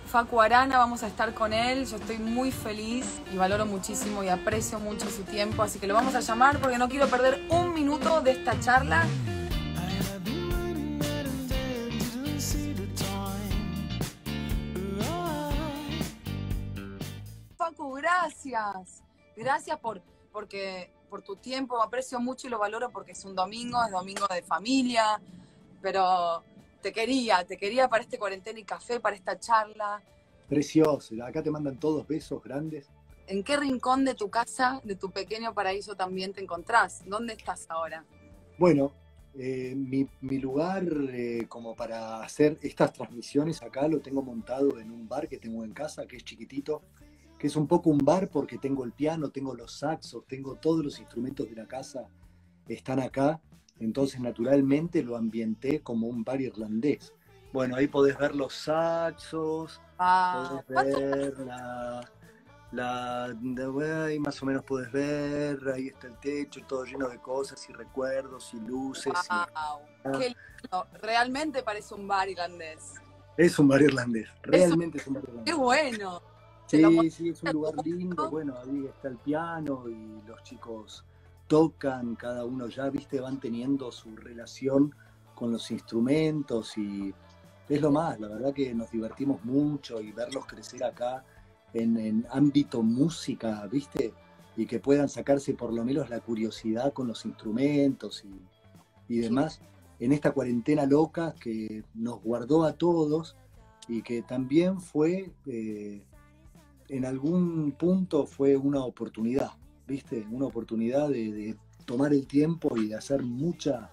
Facu Arana, vamos a estar con él. Yo estoy muy feliz y valoro muchísimo y aprecio mucho su tiempo, así que lo vamos a llamar porque no quiero perder un minuto de esta charla. Facu, gracias. Gracias por tu tiempo, aprecio mucho y lo valoro porque es domingo de familia, pero te quería para este cuarentena y café, para esta charla. Precioso, acá te mandan todos besos grandes. ¿En qué rincón de tu casa, de tu pequeño paraíso también te encontrás? ¿Dónde estás ahora? Bueno, mi lugar como para hacer estas transmisiones acá lo tengo montado en un bar que tengo en casa, que es chiquitito, que es un poco un bar porque tengo el piano, tengo los saxos, tengo todos los instrumentos de la casa, están acá, entonces naturalmente lo ambienté como un bar irlandés. Bueno, ahí podés ver los saxos, podés ver ahí más o menos podés ver, ahí está el techo, todo lleno de cosas y recuerdos y luces. ¡Wow! ¡Qué lindo! Realmente parece un bar irlandés. Es un bar irlandés, realmente es un bar irlandés. ¡Qué bueno! Sí, sí, es un lugar lindo, bueno, ahí está el piano y los chicos tocan, cada uno ya, viste, van teniendo su relación con los instrumentos y es lo más, la verdad que nos divertimos mucho y verlos crecer acá en ámbito música, viste, y que puedan sacarse por lo menos la curiosidad con los instrumentos y demás, en esta cuarentena loca que nos guardó a todos y que también fue... en algún punto fue una oportunidad, ¿viste? Una oportunidad de tomar el tiempo y de hacer mucha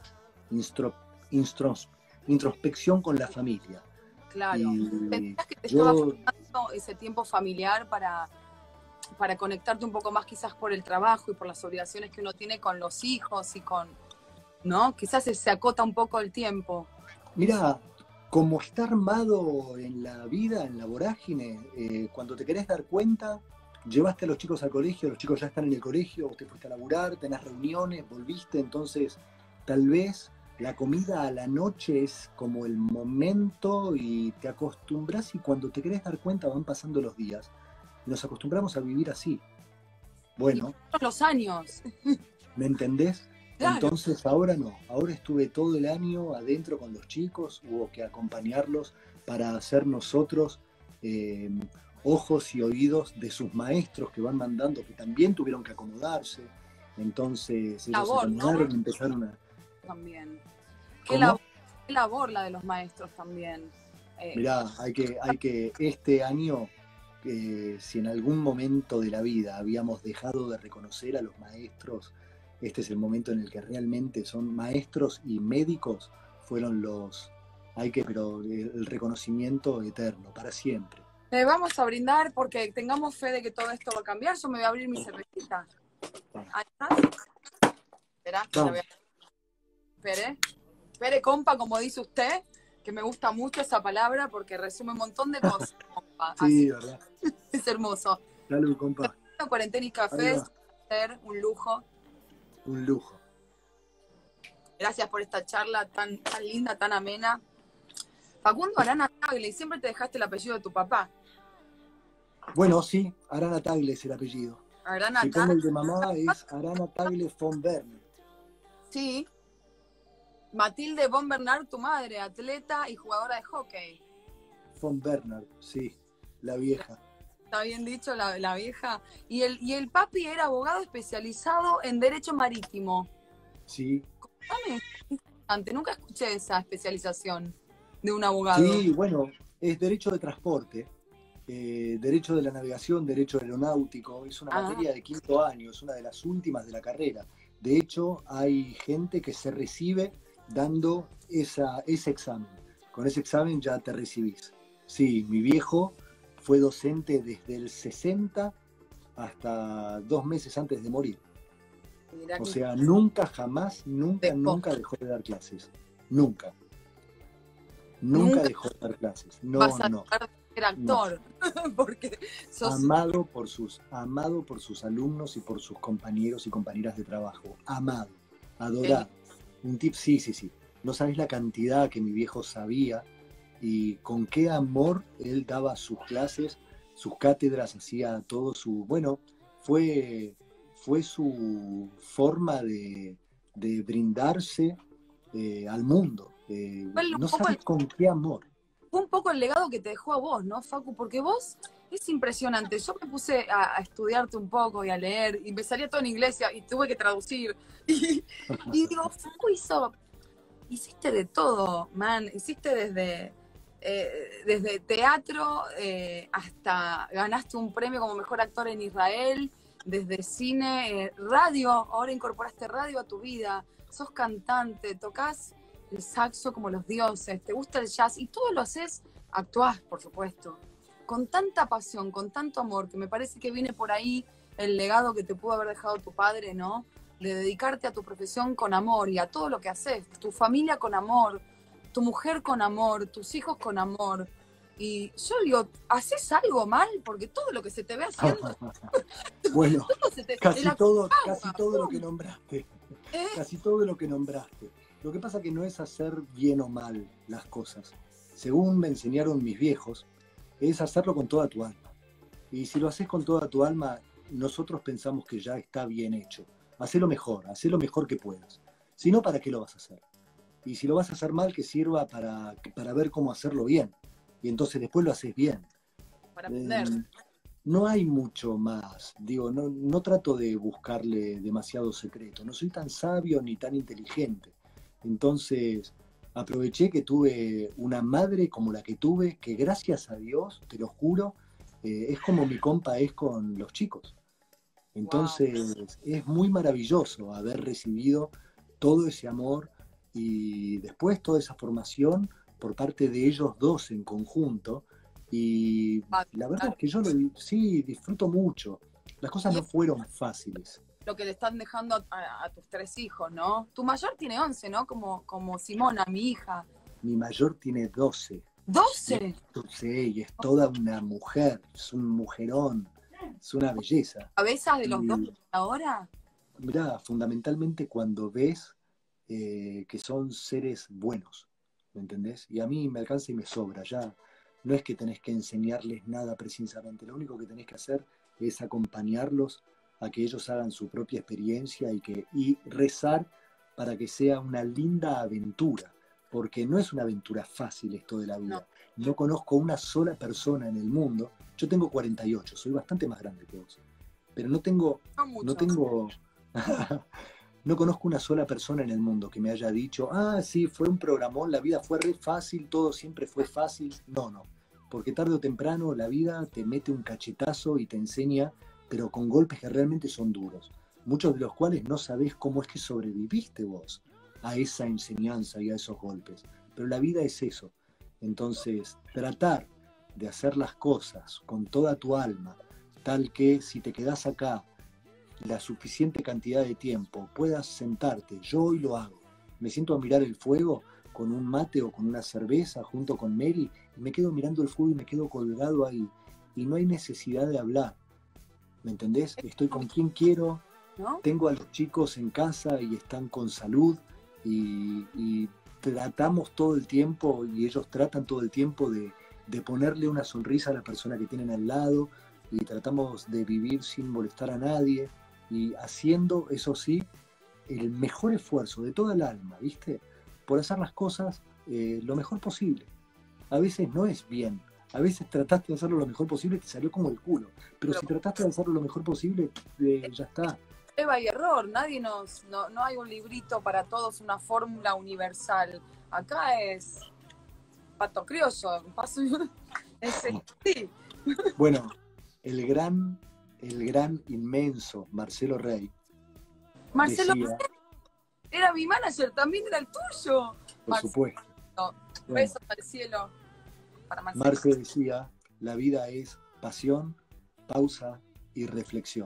introspección con la familia. Claro. ¿Pensás que te yo... estaba faltando ese tiempo familiar para conectarte un poco más quizás por el trabajo y por las obligaciones que uno tiene con los hijos y con... ¿no? Quizás se acota un poco el tiempo. Mirá, como está armado en la vida, en la vorágine, cuando te querés dar cuenta, llevaste a los chicos al colegio, los chicos ya están en el colegio, vos te fuiste a laburar, tenés reuniones, volviste, entonces tal vez la comida a la noche es como el momento y te acostumbras y cuando te querés dar cuenta van pasando los días. Nos acostumbramos a vivir así. Bueno. Y los años. ¿Me entendés? Claro. Entonces ahora no, ahora estuve todo el año adentro con los chicos, hubo que acompañarlos para hacer nosotros ojos y oídos de sus maestros que van mandando, que también tuvieron que acomodarse, entonces ellos se acomodaron y empezaron a... También. Qué labor la de los maestros también. Mirá, hay que este año, si en algún momento de la vida habíamos dejado de reconocer a los maestros, este es el momento en el que realmente son maestros y médicos, fueron pero el reconocimiento eterno, para siempre. Vamos a brindar porque tengamos fe de que todo esto va a cambiar. Yo me voy a abrir mi cervecita. Ahí está. Esperá, Espere, compa, como dice usted, que me gusta mucho esa palabra porque resume un montón de cosas, compa. Sí, verdad. Es hermoso. Salud, compa. Cuarentena y café, ser un lujo. Un lujo. Gracias por esta charla tan linda, tan amena. Facundo Arana Tagle, siempre te dejaste el apellido de tu papá. Bueno, sí, Arana Tagle es el apellido. Arana si pongo el de mamá es Arana Tagle von Bernard. Sí. Matilde von Bernard, tu madre, atleta y jugadora de hockey. Von Bernard, sí, la vieja. Está bien dicho, la vieja. Y el papi era abogado especializado en Derecho Marítimo. Sí. Contame, nunca escuché esa especialización de un abogado. Sí, bueno, es Derecho de Transporte, Derecho de la Navegación, Derecho Aeronáutico, es una materia de 5º año, es una de las últimas de la carrera. De hecho, hay gente que se recibe dando ese examen. Con ese examen ya te recibís. Sí, mi viejo fue docente desde el 60 hasta 2 meses antes de morir. O sea, nunca, jamás, nunca dejó de dar clases. Nunca dejó de dar clases. No, vas a ser actor. No. Porque sos... amado por sus alumnos y por sus compañeros y compañeras de trabajo. Amado, adorado. Un tip, sí. No sabés la cantidad que mi viejo sabía y con qué amor él daba sus clases, sus cátedras, hacía todo su... Bueno, fue su forma de brindarse al mundo. Fue No sabes con qué amor. un poco el legado que te dejó a vos, ¿no, Facu? Porque vos es impresionante. Yo me puse a estudiarte un poco y a leer, y me salía todo en inglés y tuve que traducir. Y digo, Facu hiciste de todo, man. Hiciste desde teatro hasta ganaste un premio como mejor actor en Israel, desde cine, radio, ahora incorporaste radio a tu vida, sos cantante, tocas el saxo como los dioses, te gusta el jazz y todo lo haces, actuás, por supuesto, con tanta pasión, con tanto amor, que me parece que viene por ahí el legado que te pudo haber dejado tu padre, ¿no? De dedicarte a tu profesión con amor y a todo lo que haces, tu familia con amor, tu mujer con amor, tus hijos con amor. Y yo digo, ¿haces algo mal? Porque todo lo que se te ve haciendo... Bueno, casi todo lo que ¡pum! nombraste. Casi todo lo que nombraste. Lo que pasa que no es hacer bien o mal las cosas. Según me enseñaron mis viejos, es hacerlo con toda tu alma. Y si lo haces con toda tu alma, nosotros pensamos que ya está bien hecho. Hacé lo mejor que puedas. Si no, ¿para qué lo vas a hacer? Y si lo vas a hacer mal, que sirva para ver cómo hacerlo bien. Y entonces después lo haces bien. Para aprender. No hay mucho más. Digo, no trato de buscarle demasiado secreto. No soy tan sabio ni tan inteligente. Entonces, aproveché que tuve una madre como la que tuve, que gracias a Dios, te lo juro, es como mi compa es con los chicos. Entonces, es muy maravilloso haber recibido todo ese amor y después toda esa formación por parte de ellos dos en conjunto. Y la verdad es que yo sí disfruto mucho. Las cosas no fueron fáciles. Lo que le están dejando a tus 3 hijos, ¿no? Tu mayor tiene 11, ¿no? Como Simona, mi hija. Mi mayor tiene 12. ¡12! Sí, y es toda una mujer, es un mujerón, es una belleza. ¿Cabezas de los dos ahora? Mirá, fundamentalmente cuando ves que son seres buenos, ¿me entendés? Y a mí me alcanza y me sobra, ya no es que tenés que enseñarles nada precisamente, lo único que tenés que hacer es acompañarlos a que ellos hagan su propia experiencia y rezar para que sea una linda aventura, porque no es una aventura fácil esto de la vida. No conozco una sola persona en el mundo, yo tengo 48, soy bastante más grande que vos, pero no conozco una sola persona en el mundo que me haya dicho, sí, fue un programón, la vida fue re fácil, todo siempre fue fácil. No, porque tarde o temprano la vida te mete un cachetazo y te enseña, pero con golpes que realmente son duros, muchos de los cuales no sabés cómo es que sobreviviste vos a esa enseñanza y a esos golpes. Pero la vida es eso. Entonces, tratar de hacer las cosas con toda tu alma, tal que si te quedás acá la suficiente cantidad de tiempo, puedas sentarte, yo hoy lo hago, me siento a mirar el fuego con un mate o con una cerveza junto con Mary, y me quedo mirando el fuego y me quedo colgado ahí, y no hay necesidad de hablar, ¿me entendés? Estoy con quien quiero, tengo a los chicos en casa y están con salud, y tratamos todo el tiempo, y ellos tratan todo el tiempo de ponerle una sonrisa a la persona que tienen al lado, y tratamos de vivir sin molestar a nadie, y haciendo, eso sí, el mejor esfuerzo de toda el alma, ¿viste? Por hacer las cosas lo mejor posible. A veces no es bien, a veces trataste de hacerlo lo mejor posible y te salió como el culo, pero si trataste de hacerlo lo mejor posible, ya está. Prueba y error, no hay un librito para todos, una fórmula universal. Acá es pato criollo, sí. Bueno, el gran, inmenso Marcelo Rey. Marcelo decía, era mi manager, también era el tuyo. Por supuesto. Besos al cielo para Marcelo. Marce decía, la vida es pasión, pausa y reflexión.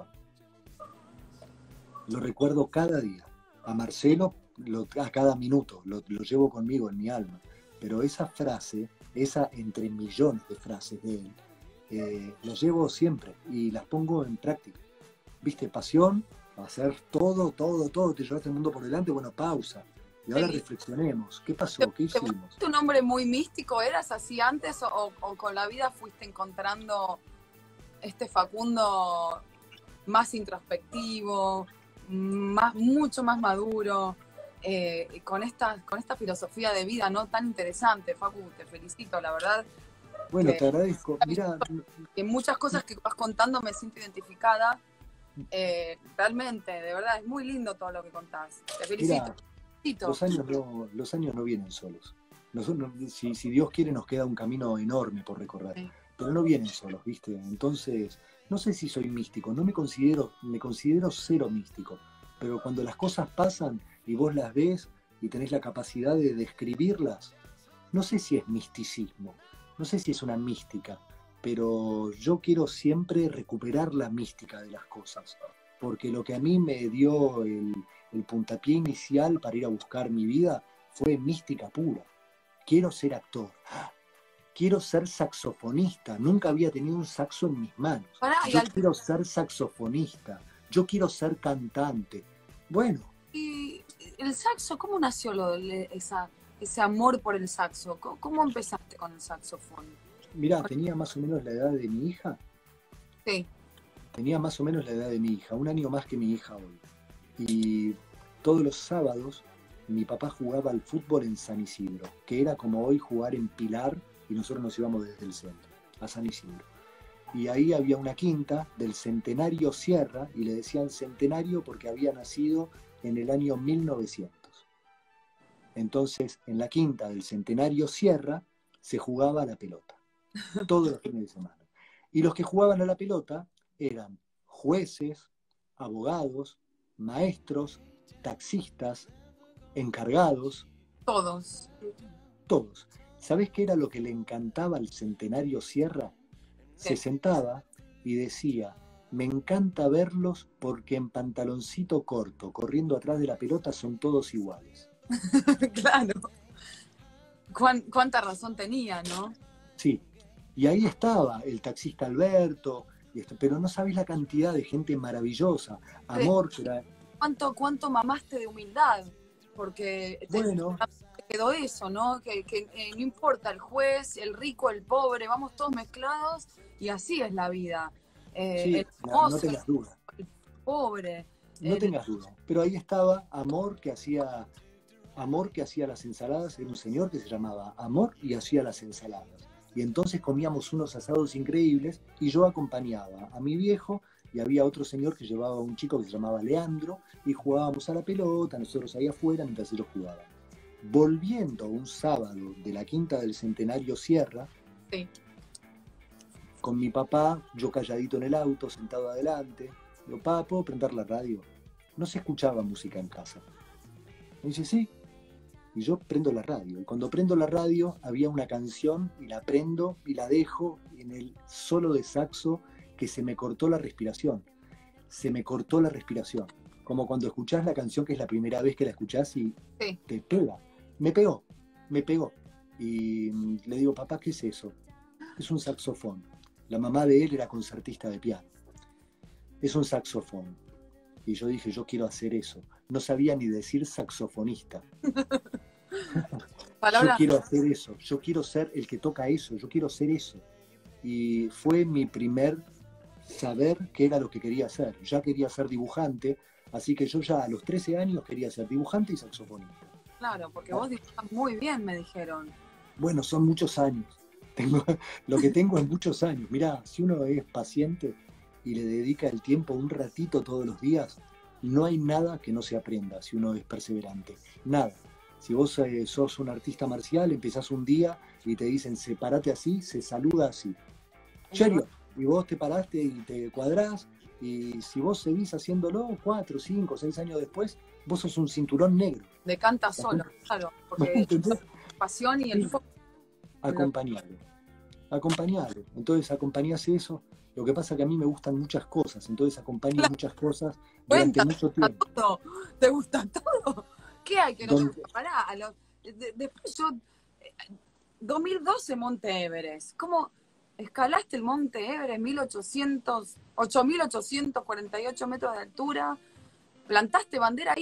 Lo recuerdo cada día. A Marcelo a cada minuto, lo llevo conmigo en mi alma. Pero esa frase, esa entre millones de frases de él, las llevo siempre y las pongo en práctica. ¿Viste? Pasión, hacer todo, te llevaste el mundo por delante, bueno, pausa. Y ahora reflexionemos, ¿qué pasó? ¿Qué ¿Te hicimos? volviste un hombre muy místico? ¿Eras así antes o con la vida fuiste encontrando este Facundo más introspectivo, mucho más maduro, con esta filosofía de vida no tan interesante? Facu, te felicito, la verdad. Bueno, te agradezco. Mira, En muchas cosas que vas contando me siento identificada. Realmente, de verdad, es muy lindo todo lo que contás. Te felicito. Mira, los años no vienen solos. Si Dios quiere, nos queda un camino enorme por recorrer. Sí. Pero no vienen solos, ¿viste? Entonces, no sé si soy místico, me considero cero místico. Pero cuando las cosas pasan y vos las ves y tenés la capacidad de describirlas, no sé si es misticismo, no sé si es una mística, pero yo quiero siempre recuperar la mística de las cosas, porque lo que a mí me dio el puntapié inicial para ir a buscar mi vida fue mística pura. Quiero ser actor, quiero ser saxofonista, nunca había tenido un saxo en mis manos. Yo quiero ser saxofonista, yo quiero ser cantante. Bueno. ¿Y el saxo, cómo nació ese amor por el saxo? ¿Cómo empezaste con el saxofón? Mirá, tenía más o menos la edad de mi hija. Sí. Tenía más o menos la edad de mi hija, un año más que mi hija hoy. Y todos los sábados mi papá jugaba al fútbol en San Isidro, que era como hoy jugar en Pilar, y nosotros nos íbamos desde el centro a San Isidro. Y ahí había una quinta del Centenario Sierra, y le decían Centenario porque había nacido en el año 1900. Entonces, en la quinta del Centenario Sierra se jugaba a la pelota, todos los fines de semana. Y los que jugaban a la pelota eran jueces, abogados, maestros, taxistas, encargados. Todos. Todos. ¿Sabés qué era lo que le encantaba al Centenario Sierra? Se sentaba y decía, me encanta verlos porque en pantaloncito corto, corriendo atrás de la pelota, son todos iguales. Claro. ¿Cuánta razón tenía, no? Sí. Y ahí estaba el taxista Alberto, pero no sabés la cantidad de gente maravillosa. Amor, que era... ¿Cuánto mamaste de humildad? Porque bueno, te quedó eso, ¿no? Que no importa el juez, el rico, el pobre, vamos todos mezclados y así es la vida. Sí, el famoso, no tengas duda. El pobre. No tengas duda. Pero ahí estaba Amor que hacía las ensaladas. Era un señor que se llamaba Amor y hacía las ensaladas. Y entonces comíamos unos asados increíbles y yo acompañaba a mi viejo y había otro señor que llevaba a un chico que se llamaba Leandro y jugábamos a la pelota, nosotros ahí afuera mientras ellos jugaban. Volviendo un sábado de la quinta del Centenario Sierra, sí, con mi papá, yo calladito en el auto, sentado adelante, digo, papá, ¿puedo prender la radio? No se escuchaba música en casa. Me dice, sí. Y yo prendo la radio. Y cuando prendo la radio había una canción y la prendo y la dejo en el solo de saxo que se me cortó la respiración. Se me cortó la respiración. Como cuando escuchás la canción que es la primera vez que la escuchás y sí, te pega. Me pegó. Y le digo, papá, ¿qué es eso? Es un saxofón. La mamá de él era concertista de piano. Es un saxofón. Y yo dije, yo quiero hacer eso. No sabía ni decir saxofonista. Yo quiero hacer eso. Yo quiero ser el que toca eso. Yo quiero ser eso. Y fue mi primer saber qué era lo que quería hacer. Ya quería ser dibujante, así que yo ya a los 13 años quería ser dibujante y saxofonista. Claro, porque vos dibujas muy bien, me dijeron. Bueno, son muchos años. Lo que tengo es muchos años. Mirá, si uno es paciente y le dedica el tiempo un ratito todos los días, no hay nada que no se aprenda si uno es perseverante. Nada. Si vos sos un artista marcial, empezás un día y te dicen, separate así, se saluda así. ¿Serio? Y vos te paraste y te cuadrás, y si vos seguís haciéndolo 4, 5, 6 años después, vos sos un cinturón negro. Decanta solo, claro, porque es pasión y el foco. Acompañalo. Entonces acompañás eso. Lo que pasa es que a mí me gustan muchas cosas, entonces acompaño muchas cosas durante mucho tiempo. Todo. ¿Te gusta todo? ¿Qué hay que no te gusta? Pará, después yo, 2012 Monte Everest. ¿Cómo escalaste el Monte Everest? 8.848 metros de altura. Plantaste bandera ahí.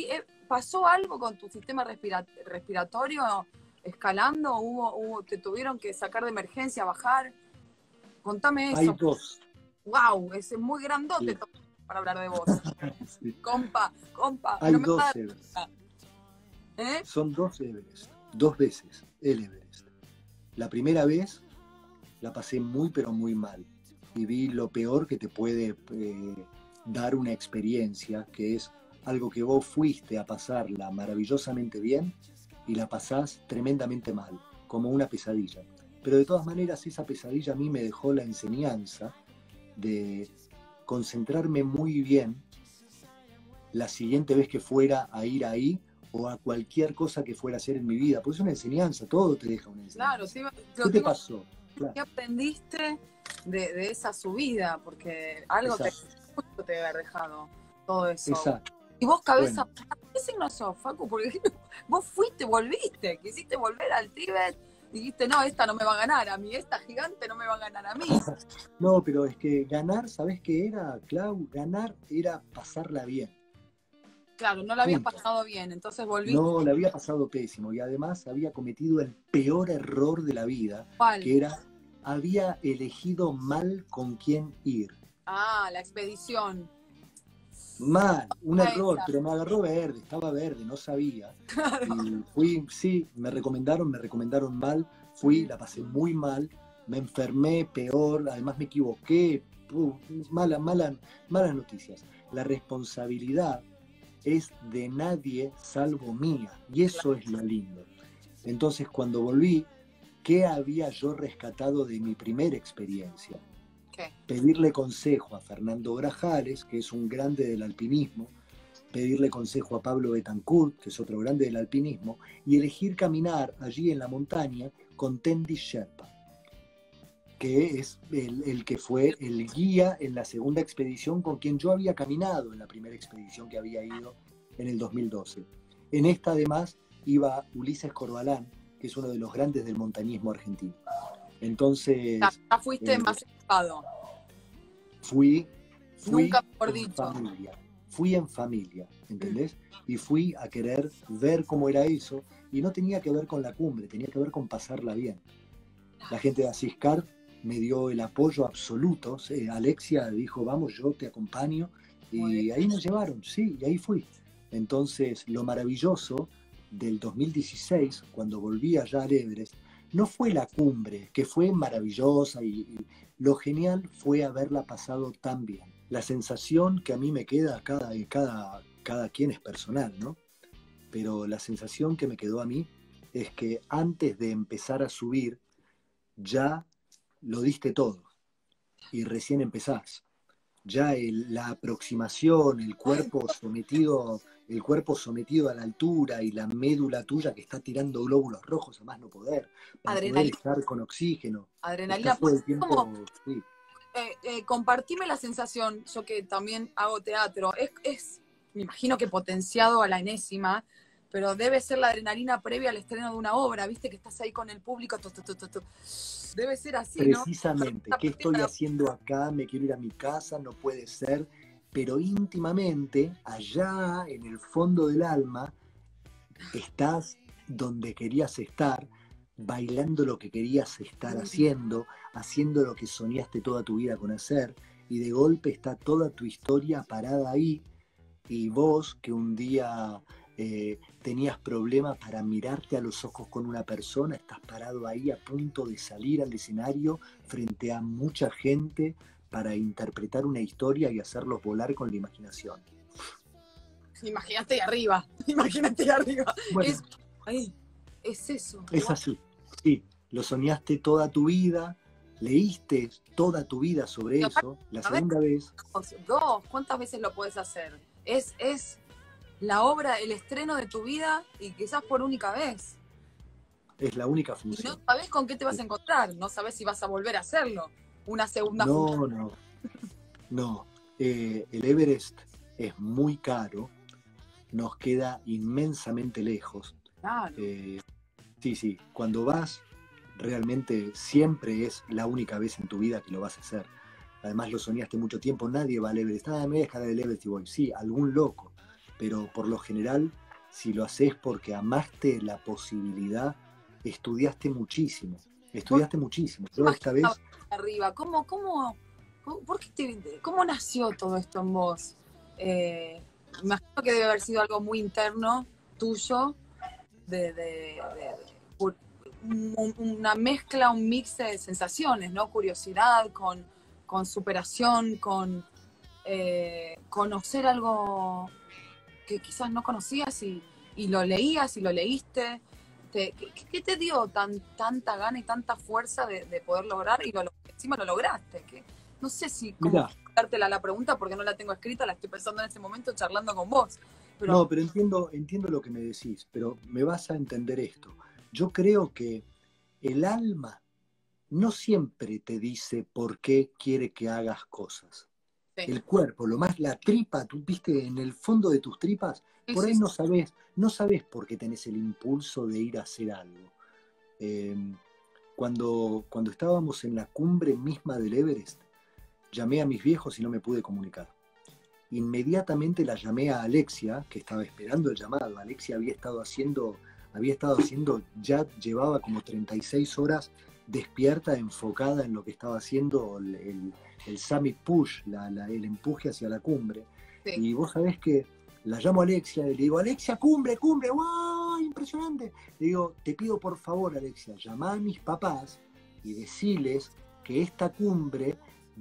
¿pasó algo con tu sistema respiratorio escalando? ¿Te tuvieron que sacar de emergencia, bajar? Contame Hay eso. dos. ¡Wow! Es muy grandote Sí. para hablar de vos. Sí. Compa, Hay no me va a dos dar... Everest. ¿Eh? Son dos Everest. 2 veces el Everest. La primera vez la pasé muy pero muy mal. Y vi lo peor que te puede dar una experiencia, que es algo que vos fuiste a pasarla maravillosamente bien y la pasás tremendamente mal, como una pesadilla. Pero de todas maneras esa pesadilla a mí me dejó la enseñanza de concentrarme muy bien la siguiente vez que fuera a ir ahí o a cualquier cosa que fuera a hacer en mi vida, porque es una enseñanza, todo te deja una enseñanza. Claro, sí, ¿Qué te pasó? Claro. ¿Qué aprendiste de esa subida? Porque algo te debe haber dejado todo eso. Exacto. Y vos, cabeza, bueno. ¿Qué signo sos, Facu? Porque vos fuiste, volviste, quisiste volver al Tíbet y dijiste, no, esta no me va a ganar, a mí esta gigante no me va a ganar a mí. No, pero es que ganar, ¿sabés qué era, Clau? Ganar era pasarla bien. Claro, no la habías pasado bien, entonces volviste. No, la había pasado pésimo y además había cometido el peor error de la vida, ¿Cuál? Que era, había elegido mal con quién ir. Ah, la expedición. Mal, un error, pero me agarró verde, estaba verde, no sabía. Claro. Y fui, sí, me recomendaron mal, fui, la pasé muy mal, me enfermé peor, además me equivoqué, malas noticias. La responsabilidad es de nadie salvo mía, y eso es lo lindo. Entonces cuando volví, ¿qué había yo rescatado de mi primera experiencia? ¿Qué? Pedirle consejo a Fernando Grajales, que es un grande del alpinismo, pedirle consejo a Pablo Betancourt, que es otro grande del alpinismo, y elegir caminar allí en la montaña con Tendi Sherpa, que es el que fue el guía en la segunda expedición con quien yo había caminado en la primera expedición que había ido en el 2012. En esta además iba Ulises Corbalán, que es uno de los grandes del montañismo argentino. Entonces... Ya fuiste más equipado. Fui Nunca mejor en dicho. familia. Fui en familia, ¿entendés? Y fui a querer ver cómo era eso, y no tenía que ver con la cumbre, tenía que ver con pasarla bien. La gente de Asiscar me dio el apoyo absoluto. Alexia dijo, vamos, yo te acompaño, y ahí me llevaron, sí, y ahí fui. Entonces, lo maravilloso del 2016, cuando volví allá al Everest, no fue la cumbre, que fue maravillosa, y lo genial fue haberla pasado tan bien. La sensación que a mí me queda, cada quien es personal, ¿no? Pero la sensación que me quedó a mí es que antes de empezar a subir, ya lo diste todo y recién empezás. Ya la aproximación, el cuerpo sometido a la altura y la médula tuya que está tirando glóbulos rojos a más no poder, para poder estar con oxígeno. Adrenalina. Estás todo el tiempo, sí. Compartime la sensación, yo que también hago teatro, me imagino que potenciado a la enésima, pero debe ser la adrenalina previa al estreno de una obra, viste que estás ahí con el público, debe ser así, precisamente, ¿no? ¿Qué estoy haciendo acá? Me quiero ir a mi casa, no puede ser, pero íntimamente, allá en el fondo del alma, estás donde querías estar, bailando lo que querías estar haciendo lo que soñaste toda tu vida con hacer, y de golpe está toda tu historia parada ahí, y vos que un día tenías problemas para mirarte a los ojos con una persona, estás parado ahí a punto de salir al escenario frente a mucha gente para interpretar una historia y hacerlos volar con la imaginación. Imagínate arriba, imagínate arriba. Bueno, es eso. Es así, sí, lo soñaste toda tu vida, leíste toda tu vida sobre eso, la segunda vez. ¿Cuántas veces lo puedes hacer? Es la obra, el estreno de tu vida y quizás por única vez. Es la única función. Y no sabes con qué te vas a encontrar, no sabes si vas a volver a hacerlo. Una segunda función. No. El Everest es muy caro, nos queda inmensamente lejos. Claro. Sí, cuando vas, realmente siempre es la única vez en tu vida que lo vas a hacer. Además lo soñaste mucho tiempo, nadie va al Everest. Me voy a escalar el Everest y voy. Sí, algún loco, pero por lo general si lo haces porque amaste la posibilidad, estudiaste muchísimo. Estudiaste muchísimo. Yo esta vez... Arriba, ¿por qué cómo nació todo esto en vos? Me imagino que debe haber sido algo muy interno, tuyo, una mezcla, un mix de sensaciones, ¿no? Curiosidad, con superación, con conocer algo que quizás no conocías y lo leías y lo leíste. ¿Qué te dio tanta gana y tanta fuerza de poder lograr y encima lo lograste? No sé si cómo dártela la pregunta porque no la tengo escrita, la estoy pensando en ese momento charlando con vos. No, pero entiendo lo que me decís, pero me vas a entender esto. Yo creo que el alma no siempre te dice por qué quiere que hagas cosas. Sí. El cuerpo, la tripa, tú viste en el fondo de tus tripas, por ahí no sabes por qué tenés el impulso de ir a hacer algo. Cuando estábamos en la cumbre misma del Everest, llamé a mis viejos y no me pude comunicar. Inmediatamente la llamé a Alexia, que estaba esperando el llamado. Alexia había estado haciendo, ya llevaba como 36 horas despierta, enfocada en lo que estaba haciendo el Summit Push, el empuje hacia la cumbre. Sí. Y vos sabés que la llamo a Alexia y le digo, Alexia, cumbre, ¡wow! Impresionante. Le digo, te pido por favor, Alexia, llama a mis papás y deciles que esta cumbre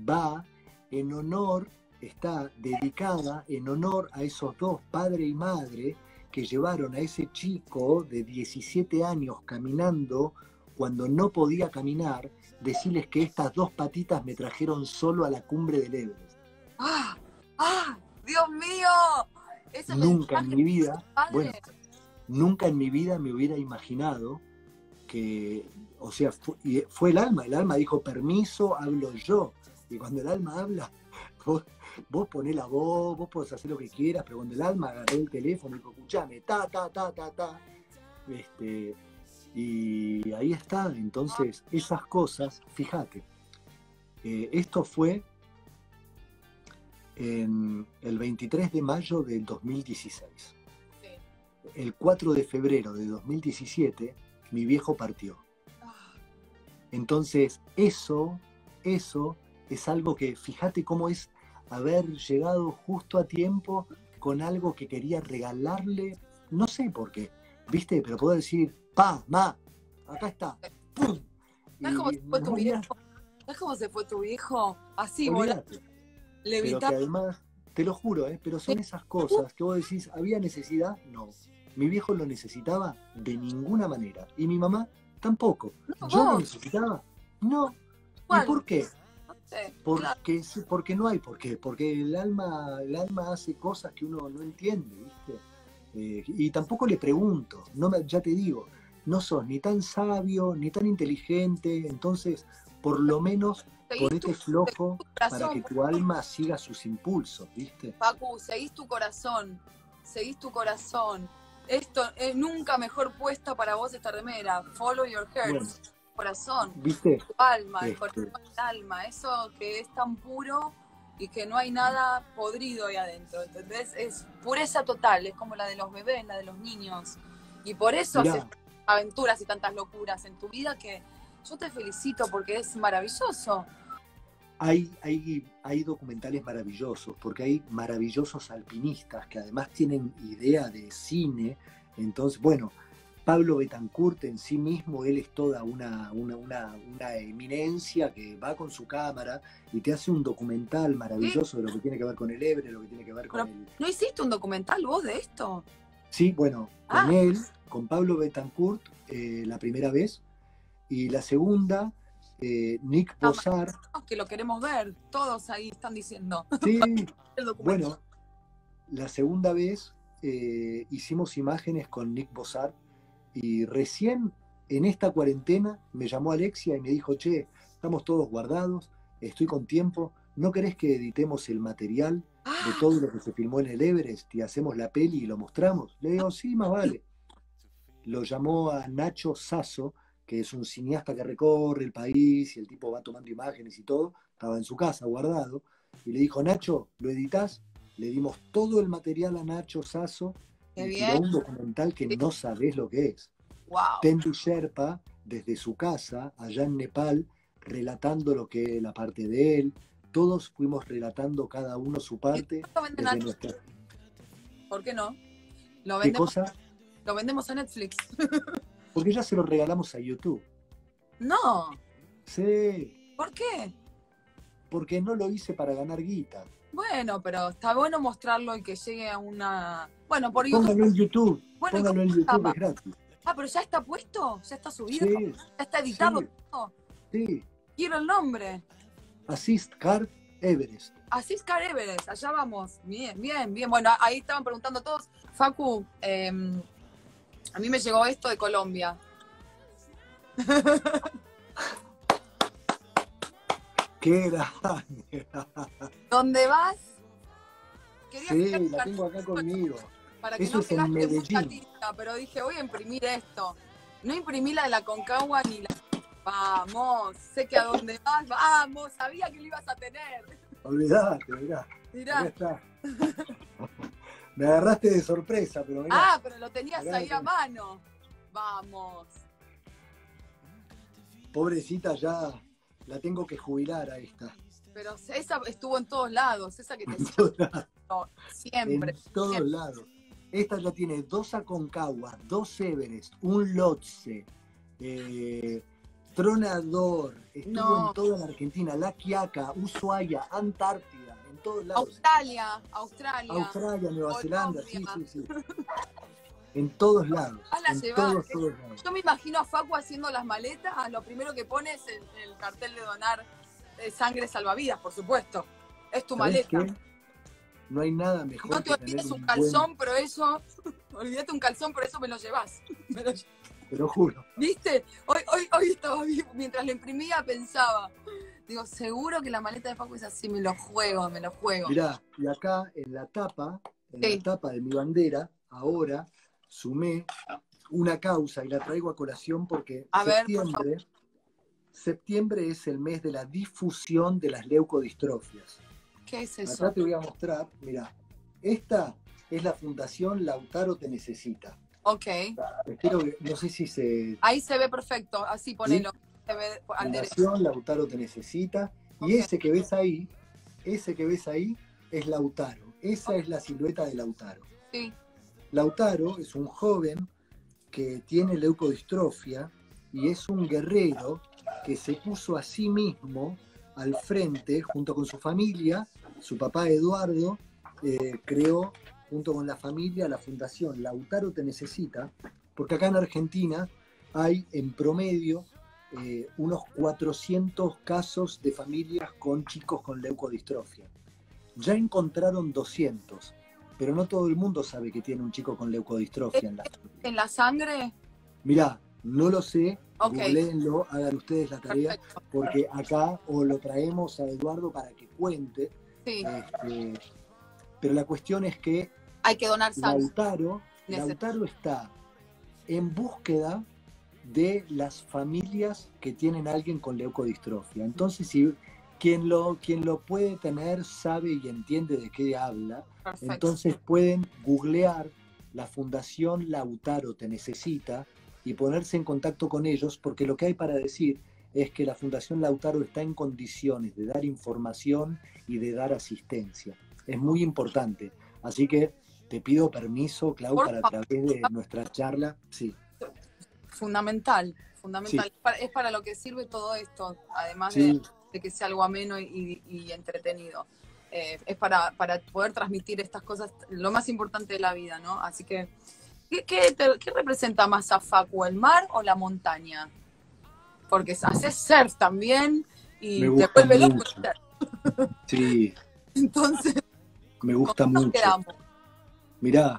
está dedicada en honor a esos dos, padre y madre, que llevaron a ese chico de 17 años caminando cuando no podía caminar, decirles que estas dos patitas me trajeron solo a la cumbre del Everest. ¡Ah! ¡Dios mío! Nunca en mi vida me hubiera imaginado que, o sea, fue el alma dijo, permiso, hablo yo. Y cuando el alma habla, vos ponés la voz, vos podés hacer lo que quieras, pero cuando el alma agarró el teléfono y dijo, escuchame, y ahí está. Entonces, esas cosas, fíjate, esto fue en el 23 de mayo del 2016. Sí. El 4 de febrero de 2017, mi viejo partió. Entonces, eso es algo que, fíjate cómo es haber llegado justo a tiempo con algo que quería regalarle, no sé por qué, ¿viste? Pero puedo decir, ma, acá está, ¡pum! ¿Sabes cómo se fue tu viejo? ¿Sabes cómo se fue tu viejo? Así, volando. Pero que además, te lo juro, pero son esas cosas que vos decís, ¿había necesidad? No. Mi viejo lo necesitaba de ninguna manera. Y mi mamá tampoco. No, ¿yo lo necesitaba? No. ¿Y por qué? Porque no hay por qué. Porque el alma hace cosas que uno no entiende, ¿viste? Y tampoco le pregunto. Ya te digo, no sos ni tan sabio, ni tan inteligente. Entonces, por lo menos, ponete flojo para que tu alma siga sus impulsos, ¿viste? Facu, seguís tu corazón. Esto es nunca mejor puesta para vos esta remera. Follow your heart. Bueno, corazón. ¿Viste? Tu alma, el corazón, el alma. Eso que es tan puro y que no hay nada podrido ahí adentro. ¿Entendés? Es pureza total. Es como la de los bebés, la de los niños. Y por eso haces aventuras y tantas locuras en tu vida que yo te felicito porque es maravilloso. Hay documentales maravillosos, porque hay maravillosos alpinistas que además tienen idea de cine. Entonces, bueno, Pablo Betancourt en sí mismo, él es toda una eminencia que va con su cámara y te hace un documental maravilloso de lo que tiene que ver con el Everest, lo que tiene que ver con el... ¿No hiciste un documental vos de esto? Sí, bueno, con él, con Pablo Betancourt, la primera vez, y la segunda... Nick Bossart. Que lo queremos ver, todos ahí están diciendo. Sí, bueno, la segunda vez hicimos imágenes con Nick Bossart y recién en esta cuarentena me llamó Alexia y me dijo, che, estamos todos guardados, estoy con tiempo, ¿no querés que editemos el material de todo lo que se filmó en el Everest y hacemos la peli y lo mostramos? Le digo, sí, más vale. Lo llamó a Nacho Sasso, que es un cineasta que recorre el país y el tipo va tomando imágenes y todo, estaba en su casa guardado, y le dijo, Nacho, ¿lo editás? Le dimos todo el material a Nacho Sasso Qué y tiró bien. un documental que no sabés lo que es. Wow. Tendu Sherpa, desde su casa, allá en Nepal, relatando lo que la parte de él. Todos fuimos relatando cada uno su ¿Y parte lo venden a desde Netflix? nuestra... ¿Por qué no? Lo ¿Qué vendemos, cosa? lo vendemos a Netflix. Porque ya se lo regalamos a YouTube. No. Sí, ¿Por qué? porque no lo hice para ganar guita. Bueno, pero está bueno mostrarlo y que llegue a una... Bueno, por YouTube. Póngalo en YouTube, Bueno, ¿y póngalo cómo en se YouTube, es llama? gratis. Ah, pero ya está puesto, ya está subido, Sí, ya está editado sí, todo. sí. Quiero el nombre. Assist Card Everest. Así es Car Everest, allá vamos. Bien, bien, bien. Bueno, ahí estaban preguntando todos. Facu, a mí me llegó esto de Colombia. ¡Qué grande! ¿Dónde vas? Quería Sí, hacer la tengo acá conmigo. para que Eso no es me en gaste mucha Medellín. tinta, pero dije, voy a imprimir esto. No imprimí la de la Concagua ni la... Vamos, sé que a dónde vas, vamos, sabía que lo ibas a tener. Olvidate, mirá. Acá Mirá. está. Me agarraste de sorpresa, pero mirá. Ah, pero lo tenías Mirá, ahí a mirá. mano. Vamos. Pobrecita, ya la tengo que jubilar a esta. Pero esa estuvo en todos lados, esa que te En todos lados. siempre. En todos lados. Esta ya tiene 2 Aconcagua, 2 Everest, un Lhotse, Tronador, estuvo No. en toda la Argentina, La Quiaca, Ushuaia, Antártida, en todos lados. Australia. Australia, Nueva Zelanda, sí, Colombia. sí, sí. En todos lados. Ah, la En llevaste. todos lados. Yo me imagino a Facu haciendo las maletas, lo primero que pone es el cartel de donar sangre salvavidas, por supuesto. Es tu ¿Sabés maleta. qué? No hay nada mejor No te que tener olvides un buen... calzón, pero eso, olvídate un calzón, pero eso me lo llevas. Te lo juro. ¿Viste? Hoy estaba bien, mientras lo imprimía pensaba, digo, seguro que la maleta de Facu es así, me lo juego. Mirá, y acá en la tapa Sí. de mi bandera, ahora sumé una causa y la traigo a colación porque A ver, por favor. septiembre es el mes de la difusión de las leucodistrofias. ¿Qué es eso? Acá te voy a mostrar, mirá, esta es la Fundación Lautaro Te Necesita. Ok. Espero que, no sé si se... Ahí se ve perfecto, así ponelo. ¿Sí? Se ve al derecho. Fundación Lautaro Te Necesita. Y Ok. ese que ves ahí es Lautaro. Esa es la silueta de Lautaro. Sí. Lautaro es un joven que tiene leucodistrofia y es un guerrero que se puso a sí mismo al frente junto con su familia. Su papá Eduardo creó junto con la familia la fundación Lautaro Te Necesita, porque acá en Argentina hay en promedio unos 400 casos de familias con chicos con leucodistrofia. Ya encontraron 200, pero no todo el mundo sabe que tiene un chico con leucodistrofia en la familia. ¿En la sangre? Mirá, no lo sé, Ok. googleenlo, hagan ustedes la tarea, Perfecto. porque acá o lo traemos a Eduardo para que cuente, Sí. pero la cuestión es que Hay que donar sangre. Lautaro está en búsqueda de las familias que tienen a alguien con leucodistrofia. Entonces, si quien lo puede tener sabe y entiende de qué habla, Perfecto. entonces pueden googlear la Fundación Lautaro Te Necesita y ponerse en contacto con ellos, porque lo que hay para decir es que la Fundación Lautaro está en condiciones de dar información y de dar asistencia. Es muy importante. Así que te pido permiso, Clau, Por para a favor. través de nuestra charla. Sí, Fundamental. sí, Es para lo que sirve todo esto, además sí. de que sea algo ameno y entretenido. Es para poder transmitir estas cosas, lo más importante de la vida, ¿no? Así que, ¿qué representa más a Facu, el mar o la montaña? Porque haces surf también y Me te gusta vuelve loco el mucho. surf. Sí, Entonces, me gusta ¿cómo nos mucho. quedamos? Mirá,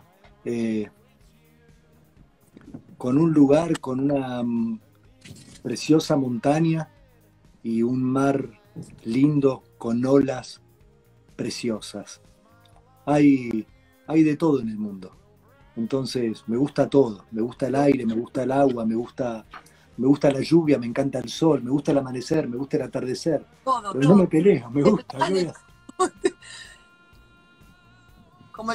con un lugar, con una preciosa montaña y un mar lindo con olas preciosas. Hay de todo en el mundo. Entonces, me gusta todo. Me gusta el aire, me gusta el agua, me gusta la lluvia, me encanta el sol, me gusta el amanecer, me gusta el atardecer. Todo, Pero no me peleo, me gusta. Dale. Como el Sí. tema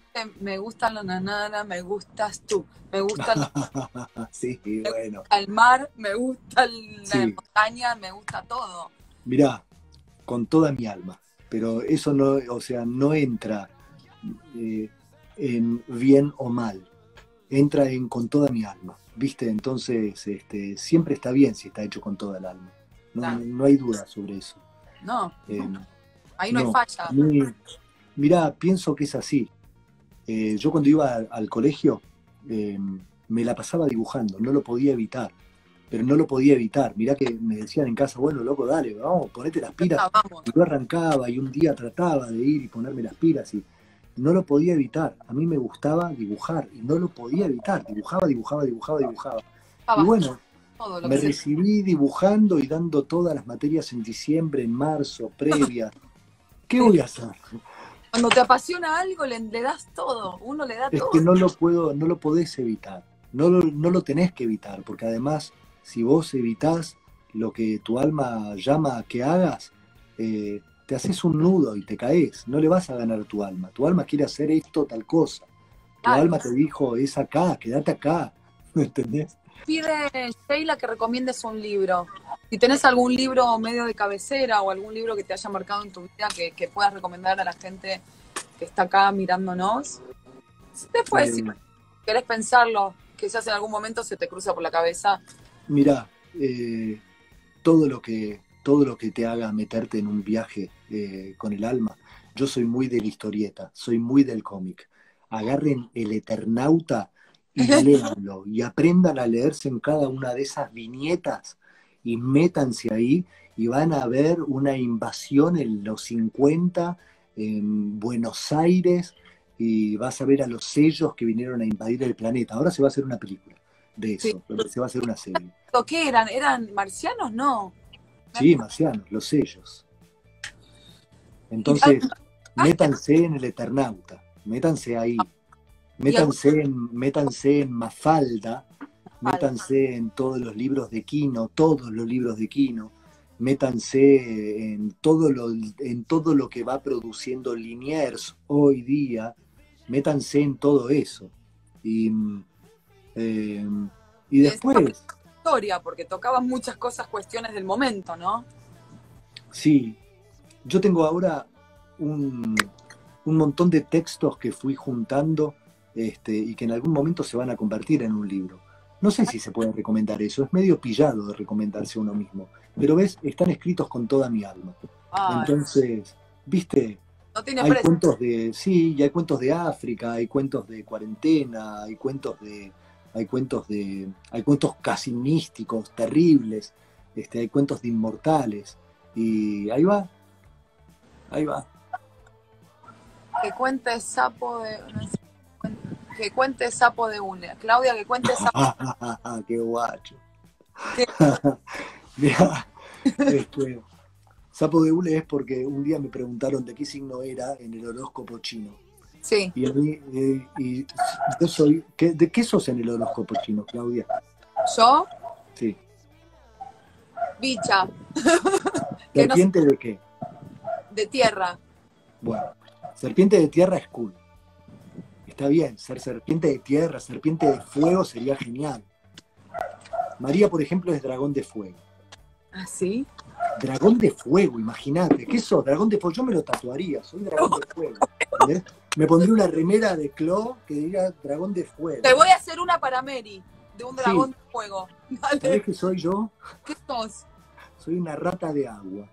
Me gustan los nananas, me gustas tú, me gusta Sí, bueno, el mar, me gusta la sí. montaña, me gusta todo. Mirá, con toda mi alma, pero eso no, o sea, no entra eh, en bien o mal, entra en con toda mi alma, ¿viste? Entonces, siempre está bien si está hecho con toda el alma. No, Claro. no hay duda sobre eso. No, Eh, ahí no hay no, falla. mirá, pienso que es así. Yo cuando iba al colegio eh, me la pasaba dibujando, no lo podía evitar, pero no lo podía evitar. Mirá que me decían en casa, bueno, loco, dale, vamos, ponete las pilas. Ah, vamos. Y yo arrancaba y un día trataba de ir y ponerme las pilas y no lo podía evitar. A mí me gustaba dibujar y no lo podía evitar. Dibujaba, dibujaba, dibujaba, dibujaba. Y bueno, Todo lo me que se... recibí dibujando y dando todas las materias en diciembre, en marzo, previas. ¿Qué Sí. voy a hacer? Cuando te apasiona algo, le das todo. Uno le da Es todo. que no lo puedo, no lo podés evitar. No lo tenés que evitar, porque además, si vos evitás lo que tu alma llama a que hagas, te haces un nudo y te caes. No le vas a ganar a tu alma. Tu alma quiere hacer esto, tal cosa. Tu Claro. alma te dijo, es acá, quédate acá. ¿Me entendés? Pide, Sheila, que recomiendes un libro. Si tenés algún libro medio de cabecera o algún libro que te haya marcado en tu vida que puedas recomendar a la gente que está acá mirándonos. Después, si Eh, querés pensarlo, quizás en algún momento se te cruza por la cabeza. Mirá, todo lo que te haga meterte en un viaje con el alma, yo soy muy de la historieta, soy muy del cómic. Agarren El Eternauta y léanlo y aprendan a leerse en cada una de esas viñetas y métanse ahí y van a ver una invasión en los 50 en Buenos Aires y vas a ver a los sellos que vinieron a invadir el planeta. Ahora se va a hacer una película de Sí. eso, se va a hacer una serie. ¿Qué eran? ¿Eran marcianos? No. Sí, marcianos, los sellos. Y, Entonces, métanse en el Eternauta, métanse ahí, métanse en Mafalda, métanse en todos los libros de Quino, todos los libros de Quino, métanse en todo lo que va produciendo Liniers hoy día, métanse en todo eso. Y, eh, y después, historia, porque tocaban muchas cosas, cuestiones del momento, ¿no? sí, yo tengo ahora un montón de textos que fui juntando y que en algún momento se van a convertir en un libro. No sé si se puede recomendar eso, es medio pillado de recomendarse a uno mismo, pero ves, están escritos con toda mi alma. Ay, Entonces, viste, no tiene hay precio. cuentos sí, y hay cuentos de África, hay cuentos de cuarentena, hay cuentos casi místicos, terribles, hay cuentos de inmortales, y ahí va. Que cuente sapo de... Que cuente sapo de una. Claudia, que cuente sapo Qué guacho. de... Mirá, sapo de hule es porque un día me preguntaron de qué signo era en el horóscopo chino. Sí. Y a mí, y yo soy. ¿De qué sos en el horóscopo chino, Claudia? Yo, Sí. bicha. Que no sé, ¿Serpiente de qué? de tierra. Bueno, serpiente de tierra es cool. Está bien, ser serpiente de tierra, serpiente de fuego sería genial. María, por ejemplo, es dragón de fuego. ¿Ah, sí? Dragón de fuego, imagínate. ¿Qué sos? Dragón de fuego. Yo me lo tatuaría, soy dragón de fuego. ¿Entendés? Me pondría una remera de Clo que diga dragón de fuego. Te voy a hacer una para Mary, de un dragón Sí. de fuego. ¿Sabés Dale. qué soy yo? ¿Qué sos? Soy una rata de agua.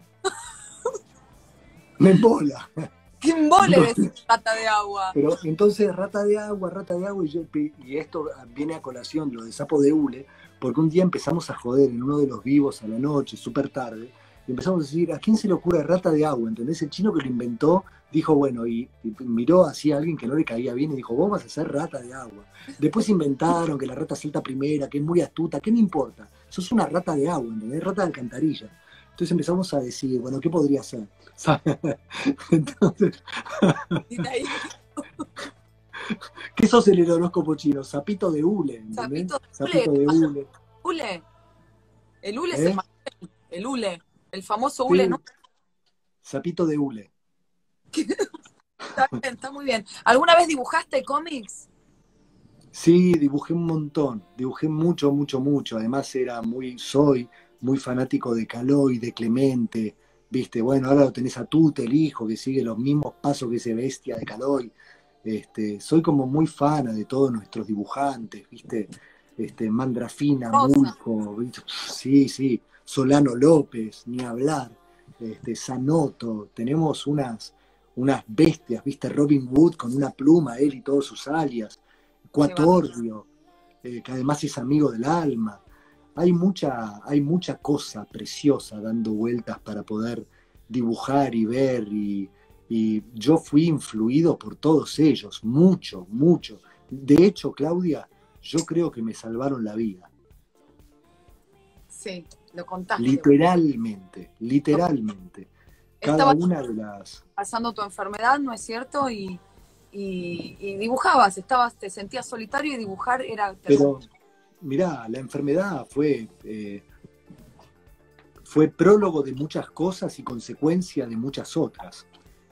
Me embola. ¿Qué embole de rata de agua? Pero entonces rata de agua, y esto viene a colación, lo de sapo de hule, porque un día empezamos a joder en uno de los vivos a la noche, súper tarde, y empezamos a decir, ¿a quién se le ocurre rata de agua? ¿Entendés? El chino que lo inventó dijo, bueno, y miró así a alguien que no le caía bien y dijo, vos vas a ser rata de agua. Después inventaron que la rata salta primera, que es muy astuta, ¿qué me importa? Sos una rata de agua, ¿entendés? Rata de alcantarilla. Entonces empezamos a decir, bueno, ¿qué podría ser? Entonces, Y ahí, ¿qué sos en el horóscopo chino? Sapito de hule, ¿entendés? sapito de hule. Sapito de hule. Hule. El hule es ¿Eh? el hule. El famoso hule, Sí, ¿no? sapito de hule. Está bien, está muy bien. ¿Alguna vez dibujaste cómics? Sí, dibujé un montón, dibujé mucho, mucho, mucho. Además soy muy fanático de Caló y de Clemente, ¿viste? Bueno, ahora lo tenés a Tute, el hijo, que sigue los mismos pasos que ese bestia de Calói. Soy como muy fana de todos nuestros dibujantes, ¿viste? Mandrafina, Rosa. Mulco, ¿viste? Sí, sí, Solano López, ni hablar, Sanoto, tenemos unas bestias, ¿viste? Robin Wood con una pluma, él y todos sus alias. Qué bárbaro. Cuatordio, que además es amigo del alma. Hay mucha cosa preciosa dando vueltas para poder dibujar y ver, y yo fui influido por todos ellos, mucho, mucho. De hecho, Claudia, yo creo que me salvaron la vida. Sí, lo contaste. Literalmente, literalmente. Cada Estabas una de las... pasando tu enfermedad, ¿no es cierto? Y dibujabas, te sentías solitario y dibujar era... Pero, mirá, la enfermedad fue prólogo de muchas cosas y consecuencia de muchas otras.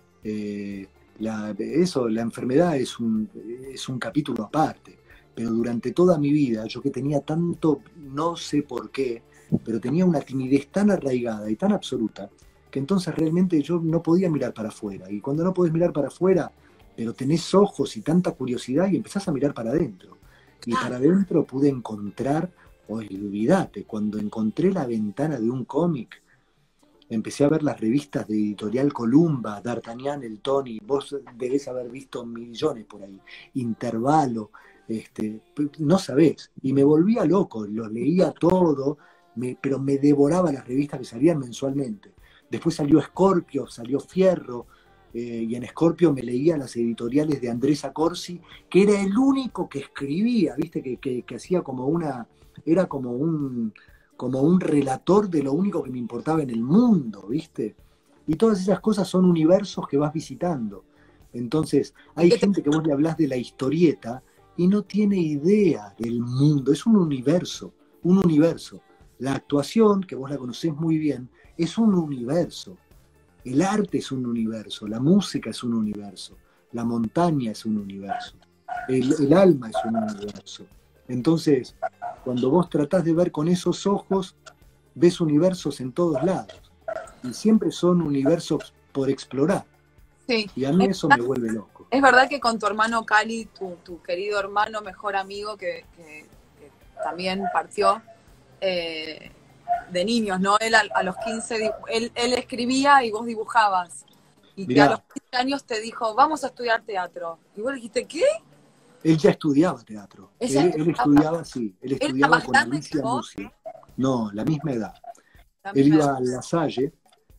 La enfermedad es un capítulo aparte, pero durante toda mi vida, yo que tenía tanto, no sé por qué, pero tenía una timidez tan arraigada y tan absoluta, que entonces realmente yo no podía mirar para afuera. Y cuando no podés mirar para afuera, pero tenés ojos y tanta curiosidad y empezás a mirar para adentro. Y para adentro pude encontrar, olvídate, cuando encontré la ventana de un cómic, empecé a ver las revistas de Editorial Columba, D'Artagnan, el Tony, vos debés haber visto millones por ahí, Intervalo, no sabés, y me volvía loco, los leía todo, pero me devoraba las revistas que salían mensualmente. Después salió Scorpio, salió Fierro, y en Scorpio me leía las editoriales de Andrés Acorsi, que era el único que escribía, viste, que hacía era como un relator de lo único que me importaba en el mundo, ¿viste? Y todas esas cosas son universos que vas visitando. Entonces, hay gente que vos le hablás de la historieta y no tiene idea del mundo, es un universo, un universo. La actuación, que vos la conocés muy bien, es un universo. El arte es un universo, la música es un universo, la montaña es un universo, el alma es un universo. Entonces, cuando vos tratás de ver con esos ojos, ves universos en todos lados. Y siempre son universos por explorar. Sí. Y a mí eso me vuelve loco. Es verdad que con tu hermano Cali, tu querido hermano, mejor amigo, que también partió de niños, ¿no? Él a los 15, él escribía y vos dibujabas. Y Mirá, a los 15 años te dijo, vamos a estudiar teatro. Y vos dijiste, ¿qué? él ya estudiaba teatro. Él estudiaba, sí. Él estudiaba con Alicia Musi. No, la misma edad. Él iba a La Salle,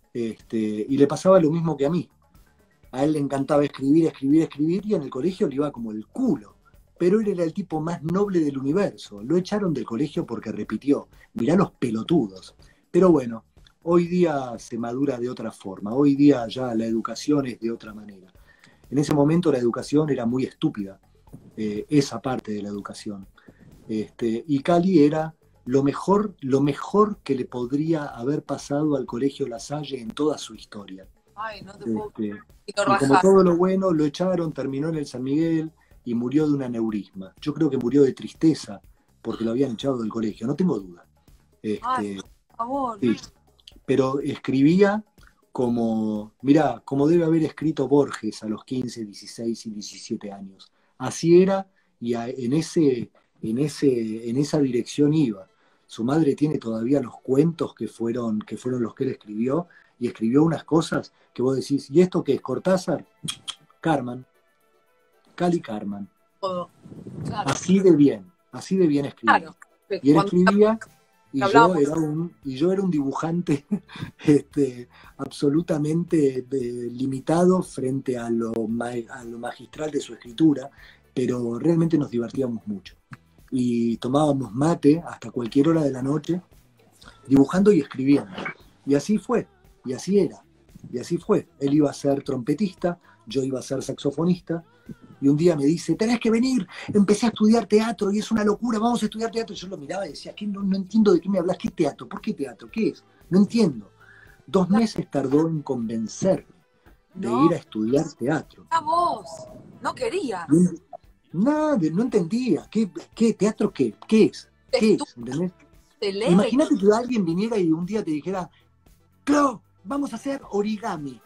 y le pasaba lo mismo que a mí. A él le encantaba escribir, escribir, escribir, y en el colegio le iba como el culo. Pero él era el tipo más noble del universo. Lo echaron del colegio porque repitió. Mirá los pelotudos. Pero bueno, hoy día se madura de otra forma. Hoy día ya la educación es de otra manera. En ese momento la educación era muy estúpida. Esa parte de la educación. Y Cali era lo mejor que le podría haber pasado al colegio La Salle en toda su historia. Ay, no te puedo... Y como todo lo bueno, lo echaron, terminó en el San Miguel y murió de un aneurisma. Yo creo que murió de tristeza porque lo habían echado del colegio, no tengo duda. Ay, por favor. Sí. Pero escribía como debe haber escrito Borges a los 15, 16 y 17 años. Así era, y en esa dirección iba. Su madre tiene todavía los cuentos que fueron los que él escribió, y escribió unas cosas que vos decís, ¿y esto qué es? ¿Cortázar? Carman. Cali Carman. Todo. Claro. Así de bien escribía. Claro. Y él escribía, y yo era un dibujante absolutamente limitado frente a lo magistral de su escritura, pero realmente nos divertíamos mucho. Y tomábamos mate hasta cualquier hora de la noche, dibujando y escribiendo. Y así fue, y así era, y así fue. Él iba a ser trompetista, yo iba a ser saxofonista, y un día me dice, tenés que venir, empecé a estudiar teatro y es una locura, vamos a estudiar teatro. Y yo lo miraba y decía, no entiendo de qué me hablas, ¿qué teatro? ¿Por qué teatro? ¿Qué es? No entiendo. 2 meses tardó en convencerme. de No, ir a estudiar teatro. a vos. No querías. Nada, no entendía. ¿Qué teatro qué? ¿Qué es? ¿Qué es? ¿Entendés? Te lee. Imagínate que alguien viniera y un día te dijera, Clau, vamos a hacer origami.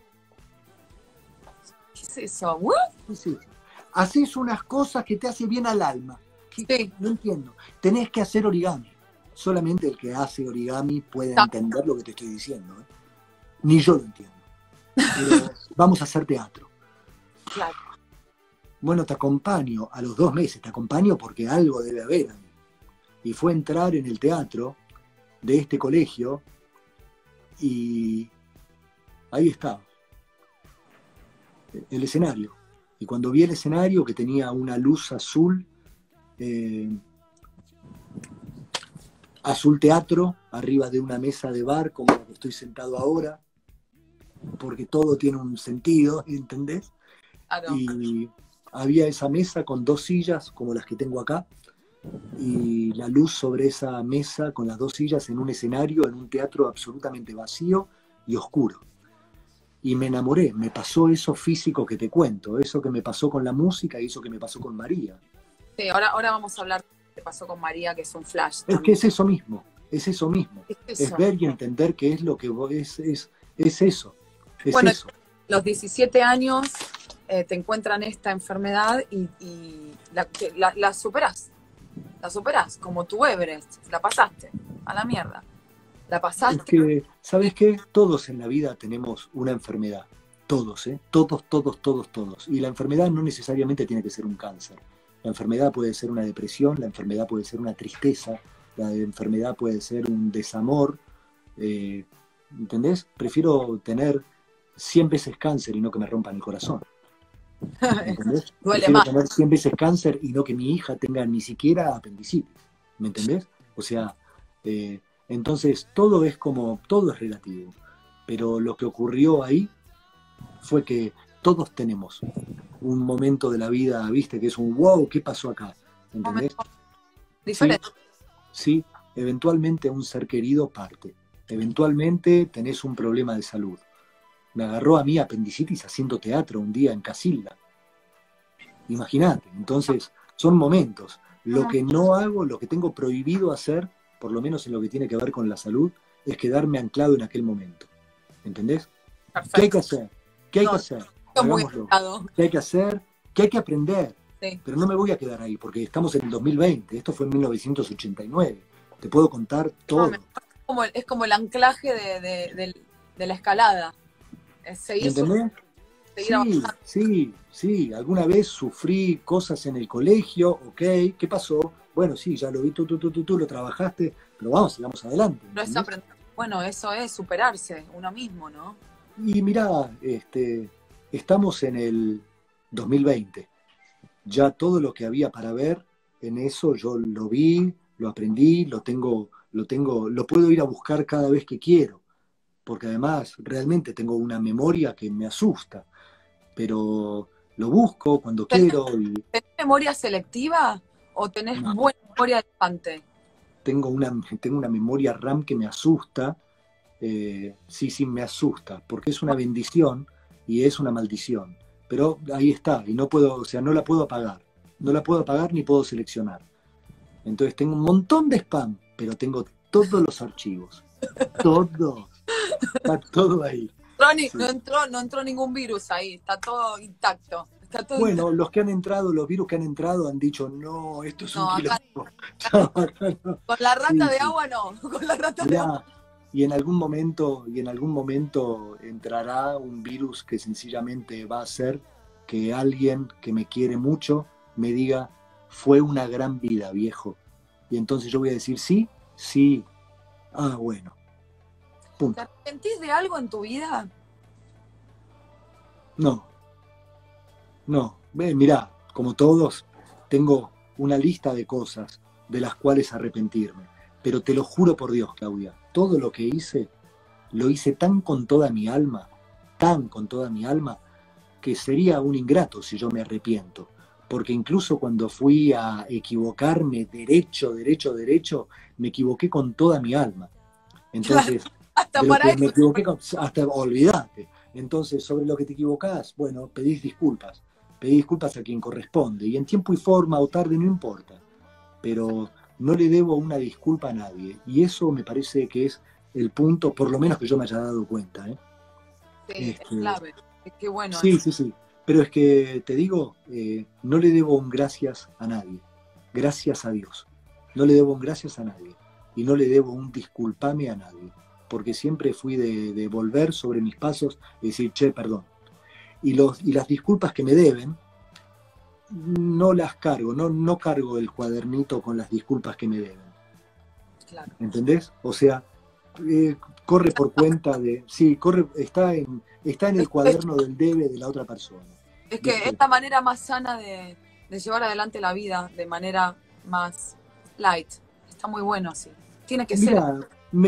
¿Qué es eso? ¿What? ¿Qué es eso? Haces unas cosas que te hacen bien al alma. Sí. No entiendo. Tenés que hacer origami. Solamente el que hace origami puede entender lo que te estoy diciendo. ¿Eh? Ni yo lo entiendo. Pero vamos a hacer teatro. Claro. Bueno, te acompaño a los 2 meses, te acompaño porque algo debe haber ahí. Y fue entrar en el teatro de este colegio y ahí estaba, el escenario. Y cuando vi el escenario, que tenía una luz azul, azul teatro, arriba de una mesa de bar, como la que estoy sentado ahora, porque todo tiene un sentido, ¿entendés? Claro. Y había esa mesa con 2 sillas, como las que tengo acá, y la luz sobre esa mesa con las 2 sillas en un escenario, en un teatro absolutamente vacío y oscuro. Y me enamoré, me pasó eso físico que te cuento, eso que me pasó con la música y eso que me pasó con María. Sí, ahora vamos a hablar de lo que pasó con María, que es un flash. Es También. que es eso mismo, es eso mismo. Es eso. Es ver y entender que es lo que es eso, es bueno, eso. Los 17 años te encuentran esta enfermedad y la superás. La superás, como tu Everest. La pasaste a la mierda. La pasaste. Es que, ¿sabes qué? Todos en la vida tenemos una enfermedad. Todos, ¿eh? Todos, todos, todos, todos. Y la enfermedad no necesariamente tiene que ser un cáncer. La enfermedad puede ser una depresión, la enfermedad puede ser una tristeza, la enfermedad puede ser un desamor. ¿Entendés? Prefiero tener 100 veces cáncer y no que me rompan el corazón. ¿Entendés? Duele Prefiero más. tener 100 veces cáncer y no que mi hija tenga ni siquiera apendicitis. ¿Me entendés? O sea, entonces todo es relativo. Pero lo que ocurrió ahí fue que todos tenemos un momento de la vida, viste, que es un wow, ¿qué pasó acá? ¿Entendés? Diferente. Sí, eventualmente un ser querido parte. Eventualmente tenés un problema de salud. Me agarró a mí apendicitis haciendo teatro un día en Casilda. Imagínate, entonces son momentos. Lo que no hago, lo que tengo prohibido hacer, por lo menos en lo que tiene que ver con la salud, es quedarme anclado en aquel momento. ¿Entendés? Perfecto. ¿Qué hay que hacer? ¿Qué hay que hacer? Muy Hagámoslo. claro. ¿Qué hay que hacer? ¿Qué hay que aprender? Sí. Pero no me voy a quedar ahí, porque estamos en el 2020. Esto fue en 1989. Te puedo contar todo. Es como el anclaje de la escalada. Es seguir ¿Entendés? Sí. Alguna vez sufrí cosas en el colegio, ok, ¿qué pasó? Bueno, sí, ya lo vi, tú lo trabajaste, pero vamos, sigamos adelante. No es aprender. Bueno, eso es superarse uno mismo, ¿no? Y mirá, estamos en el 2020. Ya todo lo que había para ver en eso yo lo vi, lo aprendí, lo puedo ir a buscar cada vez que quiero, porque además realmente tengo una memoria que me asusta, pero lo busco cuando quiero. ¿Tenés memoria selectiva o tenés buena memoria de elefante? Tengo una memoria RAM que me asusta, sí, me asusta, porque es una bendición y es una maldición. Pero ahí está, y no puedo, o sea, no la puedo apagar. No la puedo apagar ni puedo seleccionar. Entonces tengo un montón de spam, pero tengo todos los archivos. Todos. Está todo ahí. Sí. No entró ningún virus ahí, está todo intacto. Bueno, los virus que han entrado han dicho, no, esto es un quilombo. No. Con la rata de agua no, con la rata de agua. Y en algún momento entrará un virus que sencillamente va a hacer que alguien que me quiere mucho me diga, fue una gran vida, viejo. Y entonces yo voy a decir, sí, bueno. Punto. ¿Te arrepentís de algo en tu vida? No. Mirá, como todos, tengo una lista de cosas de las cuales arrepentirme. Pero te lo juro por Dios, Claudia, todo lo que hice, lo hice tan con toda mi alma, que sería un ingrato si yo me arrepiento. Porque incluso cuando fui a equivocarme derecho, me equivoqué con toda mi alma. Entonces, hasta para eso. me equivoqué olvídate. Entonces, sobre lo que te equivocás, bueno, pedís disculpas a quien corresponde, y en tiempo y forma o tarde no importa, pero no le debo una disculpa a nadie, y eso me parece que es el punto, por lo menos que yo me haya dado cuenta, ¿eh? Sí, es clave. Qué bueno Sí, eso. sí, sí, pero es que te digo, no le debo un gracias a nadie, gracias a Dios, no le debo un gracias a nadie, y no le debo un disculpame a nadie, porque siempre fui de volver sobre mis pasos y decir, che, perdón. Y las disculpas que me deben, no las cargo, no cargo el cuadernito con las disculpas que me deben. Claro. ¿Entendés? O sea, corre por cuenta de. Sí, está en el cuaderno del debe de la otra persona. Es que es la manera más sana de llevar adelante la vida, de manera más light. Está muy bueno así. Tiene que ser. Mira,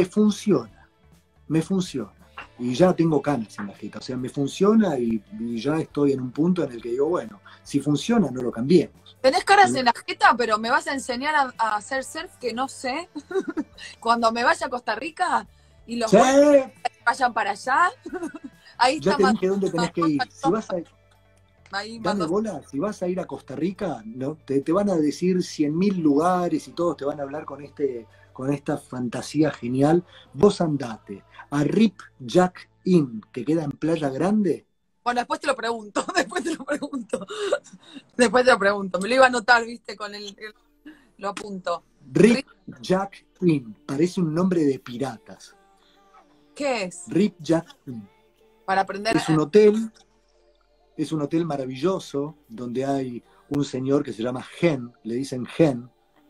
me funciona. Y ya tengo canas en la jeta, o sea, me funciona y ya estoy en un punto en el que digo, bueno, si funciona, no lo cambiemos. Tenés caras en la jeta, pero me vas a enseñar a hacer surf que no sé. Cuando me vaya a Costa Rica y los ¡Sí! vayan para allá, ahí Ya está te dije dónde tenés que ir. Si vas a, ahí dame bola, si vas a ir a Costa Rica, ¿no? Te van a decir 100.000 lugares y todos te van a hablar con esta fantasía genial. Vos andate a Rip Jack Inn, que queda en Playa Grande. Bueno, después te lo pregunto, después te lo pregunto. Después te lo pregunto. Me lo iba a anotar, viste, con lo apunto. Rip Jack Inn, parece un nombre de piratas. ¿Qué es? Rip Jack Inn. Para aprender. Es un hotel maravilloso donde hay un señor que se llama Gen, le dicen Gen,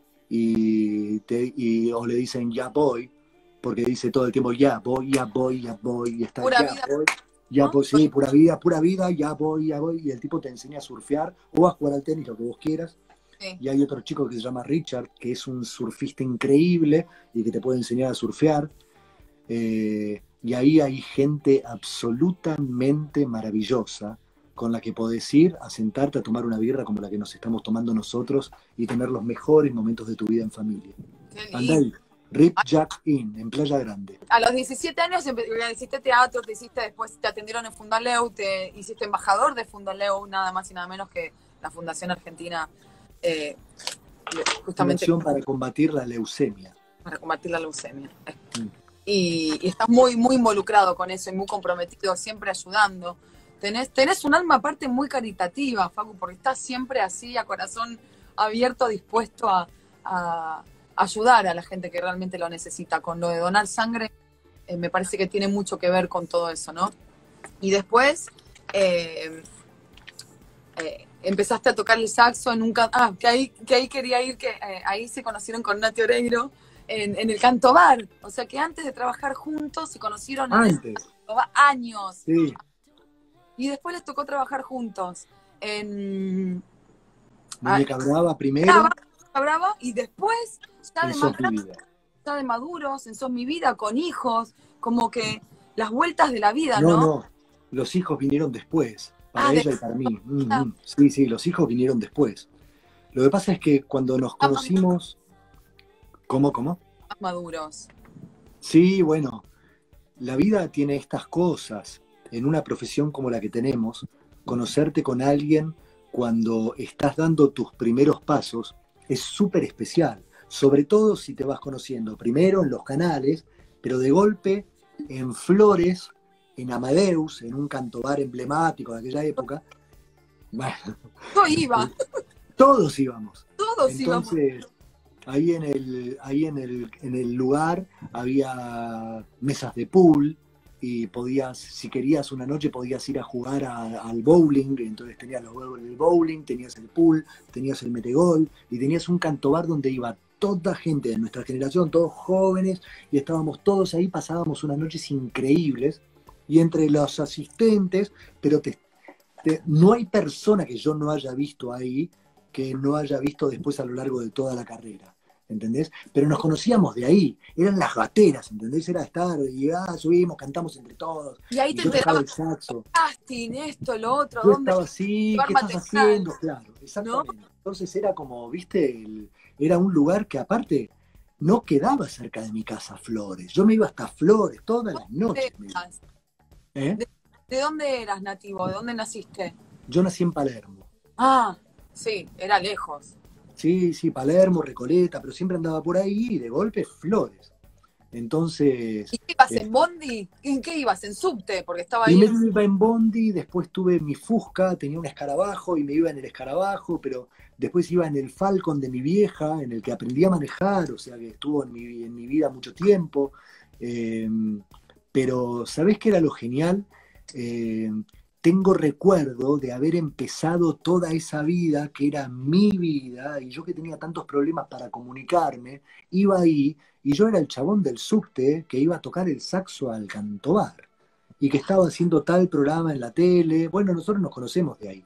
o le dicen ya voy, porque dice todo el tiempo ya voy, y está Pura ya vida, voy, ya ¿no? voy, sí, pura vida, ya voy, y el tipo te enseña a surfear o a jugar al tenis, lo que vos quieras. Sí. Y hay otro chico que se llama Richard, que es un surfista increíble y que te puede enseñar a surfear. Y ahí hay gente absolutamente maravillosa con la que podés ir a sentarte a tomar una birra como la que nos estamos tomando nosotros y tener los mejores momentos de tu vida en familia. Andá ahí, Rip Jack Inn, en Playa Grande. A los 17 años hiciste teatro, después te atendieron en Fundaleu, te hiciste embajador de Fundaleu, nada más y nada menos que la Fundación Argentina, justamente Fundación para combatir la leucemia. para combatir la leucemia. Y estás muy, muy involucrado con eso y muy comprometido, siempre ayudando. Tenés un alma aparte muy caritativa, Facu, porque estás siempre así, a corazón abierto, dispuesto a ayudar a la gente que realmente lo necesita. Con lo de donar sangre, me parece que tiene mucho que ver con todo eso, ¿no? Y después empezaste a tocar el saxo en que ahí quería ir, que ahí se conocieron con Nati Oreiro en el Canto Bar. O sea que antes de trabajar juntos se conocieron en años. Sí. Y después les tocó trabajar juntos en Muñeca Brava primero. Brava, y después ya de maduros, en Sos Mi Vida, con hijos, como que las vueltas de la vida, ¿no? No, los hijos vinieron después, para ella y para mí. Sí, sí, los hijos vinieron después. Lo que pasa es que cuando nos conocimos... ¿Cómo? Más maduros. Sí, bueno, la vida tiene estas cosas. En una profesión como la que tenemos, conocerte con alguien cuando estás dando tus primeros pasos es súper especial, sobre todo si te vas conociendo primero en los canales, pero de golpe en Flores, en Amadeus, en un cantobar emblemático de aquella época. Bueno, yo iba. Todos íbamos. Entonces, ahí en el lugar había mesas de pool, y podías, si querías una noche, podías ir a jugar al bowling. Entonces tenías el bowling, tenías el pool, tenías el metegol, y tenías un cantobar donde iba toda gente de nuestra generación, todos jóvenes, y estábamos todos ahí, pasábamos unas noches increíbles, y entre los asistentes, pero no hay persona que yo no haya visto ahí, que no haya visto después a lo largo de toda la carrera. ¿Entendés? Pero nos conocíamos de ahí, eran las gateras, ¿entendés? Era estar, y subimos, cantamos entre todos. Y ahí te enterabas el saxo. Casting, esto, lo otro. Yo estaba así, ¿qué estás haciendo? Claro, exactamente. ¿No? Entonces era como, viste, era un lugar que aparte no quedaba cerca de mi casa, Flores. Yo me iba hasta Flores todas las noches. ¿De dónde eras nativo? ¿De dónde naciste? Yo nací en Palermo. Ah, sí, era lejos. Sí, sí, Palermo, Recoleta, pero siempre andaba por ahí y de golpe Flores. Entonces, ¿Y qué ibas en bondi? ¿En qué ibas? ¿En subte? Porque estaba ahí primero iba en Bondi, después tuve mi Fusca, tenía un escarabajo y me iba en el escarabajo, pero después iba en el Falcon de mi vieja, en el que aprendí a manejar, o sea que estuvo en mi vida mucho tiempo. Eh, pero, ¿sabés qué era lo genial? Eh, Tengo recuerdo de haber empezado toda esa vida, que era mi vida, y yo que tenía tantos problemas para comunicarme, iba ahí, y yo era el chabón del subte que iba a tocar el saxo al cantobar y que estaba haciendo tal programa en la tele. Bueno, nosotros nos conocemos de ahí.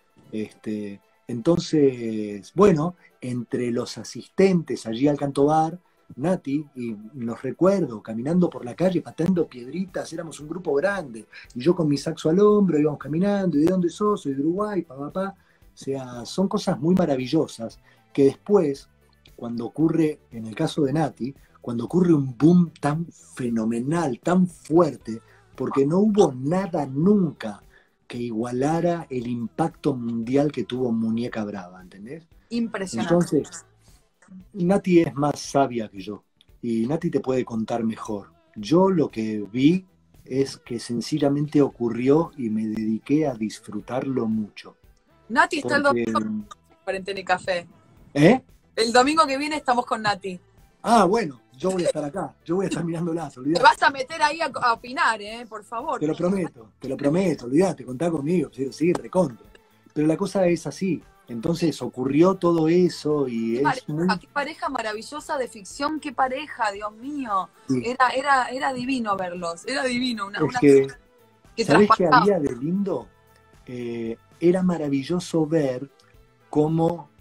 Entonces, bueno, entre los asistentes allí al cantobar, Nati, y los recuerdo caminando por la calle, pateando piedritas, éramos un grupo grande, y yo con mi saxo al hombro íbamos caminando, ¿y de dónde sos? Soy de Uruguay, papá. O sea, son cosas muy maravillosas que después, cuando ocurre, en el caso de Nati, cuando ocurre un boom tan fenomenal, tan fuerte, porque no hubo nada nunca que igualara el impacto mundial que tuvo Muñeca Brava, ¿entendés? impresionante. Entonces, Nati es más sabia que yo y Nati te puede contar mejor. Yo lo que vi es que sencillamente ocurrió y me dediqué a disfrutarlo mucho. Nati está el Porque, domingo en Cuarentena y Café. ¿eh? El domingo que viene estamos con Nati. Ah, bueno, yo voy a estar acá, yo voy a estar mirándolas, Te olvidate. vas a meter ahí a opinar, por favor. Te lo prometo, olvidate, contá conmigo, sí, recontra. Pero la cosa es así, entonces ocurrió todo eso y es muy... Qué pareja maravillosa de ficción, qué pareja, Dios mío. Sí. Era divino verlos, era divino. Es que, que ¿sabés qué traspasaba. había de lindo? Era maravilloso ver cómo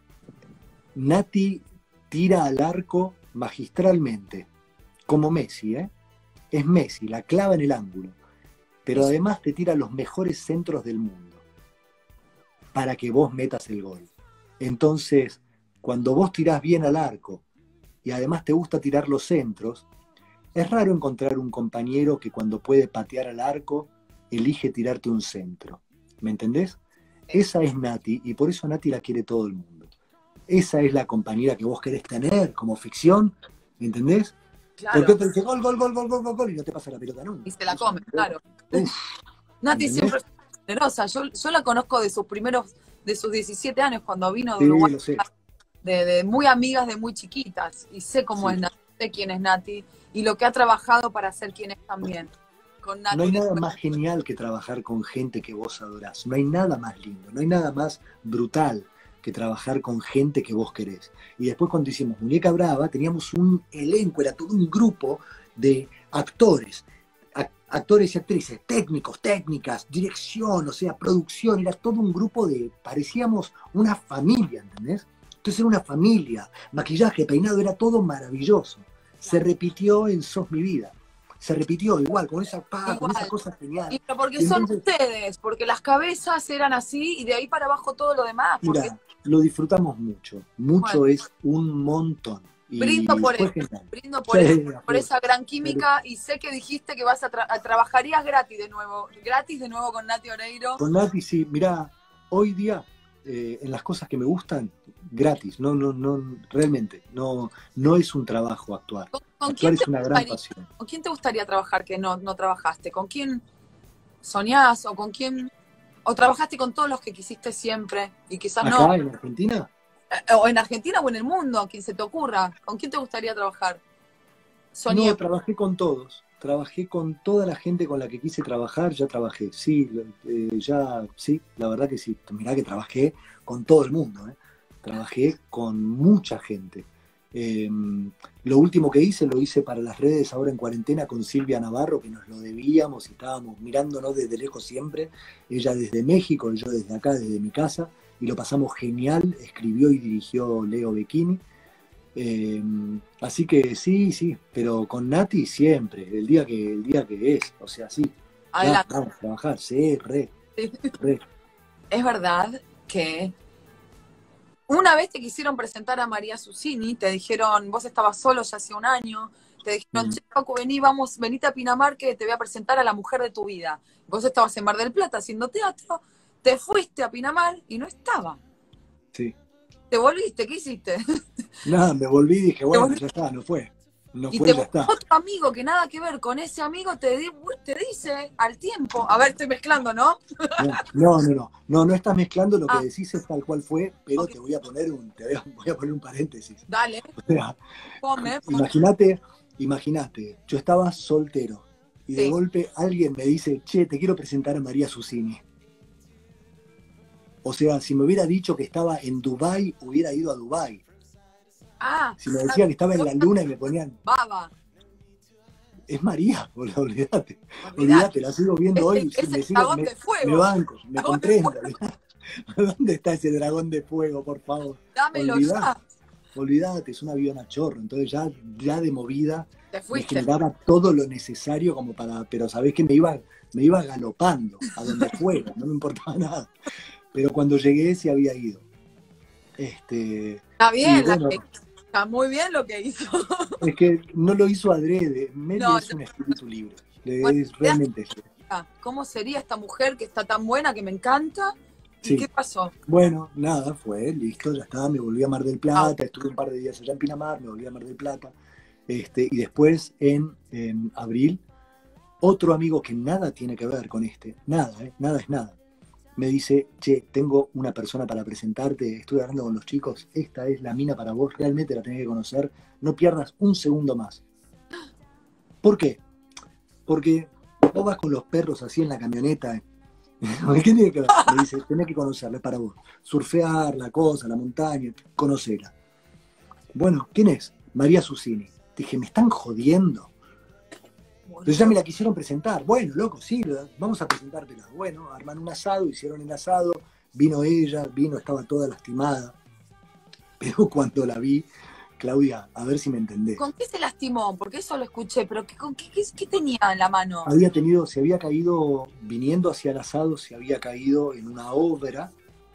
Nati tira al arco magistralmente, como Messi, ¿eh? Es Messi, la clava en el ángulo, pero además te tira los mejores centros del mundo para que vos metas el gol. Entonces, cuando vos tirás bien al arco y además te gusta tirar los centros, es raro encontrar un compañero que cuando puede patear al arco elige tirarte un centro. ¿Me entendés? Esa es Nati y por eso a Nati la quiere todo el mundo. Esa es la compañera que vos querés tener como ficción, ¿me entendés? Claro. Porque te dice gol, gol, gol, gol, gol, gol, gol y no te pasa la pelota nunca. Y se la come, claro. Uf, Nati ¿entendés? siempre fue generosa. Yo la conozco de sus 17 años cuando vino de Sí, Uruguay. lo sé. De muy amigas de muy chiquitas. Y sé cómo Sí. es Nati, sé quién es Nati y lo que ha trabajado para ser quien es también. Con Nati. No hay nada más genial que trabajar con gente que vos adorás. No hay nada más lindo, no hay nada más brutal que trabajar con gente que vos querés. Y después cuando hicimos Muñeca Brava, teníamos un elenco, era todo un grupo de actores, actores y actrices, técnicos, técnicas, dirección, o sea, producción, era todo un grupo de, parecíamos una familia, ¿entendés? Entonces era una familia, maquillaje, peinado, era todo maravilloso. Se repitió en Sos Mi Vida. Se repitió igual, con esa cosa genial. Y pero porque Y son entonces, ustedes, porque las cabezas eran así y de ahí para abajo todo lo demás. Porque, mira, lo disfrutamos mucho. Mucho bueno, es un montón. Y brindo por fue eso, genial. brindo por, Sí, eso, por esa gran química y sé que dijiste que vas a trabajarías gratis de nuevo con Nati Oreiro. con Nati, sí, mirá, hoy día, en las cosas que me gustan, gratis, realmente, no es un trabajo actuar. ¿Con Actuar quién te es una gran gustaría, pasión. ¿con quién te gustaría trabajar que no trabajaste? ¿Con quién soñás o con quién? ¿O trabajaste con todos los que quisiste siempre y quizás no? ¿Acá en Argentina? O en Argentina o en el mundo, a quien se te ocurra. ¿Con quién te gustaría trabajar? Soñé. No, trabajé con todos. Trabajé con toda la gente con la que quise trabajar, ya trabajé. Sí, sí, la verdad que sí. Mirá que trabajé con todo el mundo, ¿eh? Trabajé con mucha gente. Lo último que hice, lo hice para las redes ahora en cuarentena con Silvia Navarro, que nos lo debíamos y estábamos mirándonos desde lejos siempre. Ella desde México, yo desde acá, desde mi casa, y lo pasamos genial. Escribió y dirigió Leo Becchini. Así que sí, pero con Nati siempre, el día que es, o sea, sí. Adelante. Vamos a trabajar, sí, re. Es verdad que una vez te quisieron presentar a María Susini, te dijeron, vos estabas solo ya hace un año, te dijeron, Mm. che, Paco, vení, venite a Pinamar que te voy a presentar a la mujer de tu vida. Vos estabas en Mar del Plata haciendo teatro, te fuiste a Pinamar y no estaba. Sí. Te volviste, ¿qué hiciste? Nada, me volví y dije, Te bueno, volviste ya está, no fue. No y fue, te ya buscó está. otro amigo que nada que ver con ese amigo, te dice al tiempo, a ver, estoy mezclando, ¿no? No estás mezclando, lo que Ah, decís es tal cual fue, pero ok, te voy a poner voy a poner un paréntesis. dale, O sea, ponme. imagínate, yo estaba soltero y de Sí. golpe alguien me dice, che, te quiero presentar a María Susini. O sea, si me hubiera dicho que estaba en Dubái, hubiera ido a Dubái. Ah, Si me decía que estaba en vos la luna y me ponían, baba, es María, boludo, olvídate. olvidate. Olvídate, la sigo viendo hoy y Es el me sigo, dragón de me fuego. banco, me Dragón de comprendo. fuego. ¿Dónde está ese dragón de fuego, por favor? Dámelo Olvidate, ya. olvidate, es un avión a chorro. Entonces ya de movida Te me fuiste. generaba todo lo necesario como para, pero sabés que me iba galopando a donde fuera, no me importaba nada. Pero cuando llegué se había ido. Está Y bien, bueno, está muy bien lo que hizo. es que no lo hizo adrede. Meli No, es un espíritu libre. bueno, Es realmente eso. ¿cómo sería esta mujer que está tan buena, que me encanta? ¿Y Sí. qué pasó? Bueno, nada, fue, listo, ya está, me volví a Mar del Ah, Plata, estuve un par de días allá en Pinamar, me volví a Mar del Plata, y después en abril, otro amigo que nada tiene que ver con nada, nada es nada, me dice, che, tengo una persona para presentarte, estuve hablando con los chicos, esta es la mina para vos, realmente la tenés que conocer, no pierdas un segundo más. ¿Por qué? Porque vos vas con los perros así en la camioneta. ¿Qué tiene que ver? Me dice, tenés que conocerla, es para vos. Surfear, la cosa, la montaña, conocela. Bueno, ¿quién es? María Susini. Dije, me están jodiendo. Entonces ya me la quisieron presentar. Bueno, loco, sí, vamos a presentártela. Bueno, arman un asado, hicieron el asado, vino ella, estaba toda lastimada. Pero cuando la vi, Claudia, a ver si me entendés. ¿Con qué se lastimó? Porque eso lo escuché, pero ¿qué tenía en la mano? Se había caído, viniendo hacia el asado, se había caído en una obra,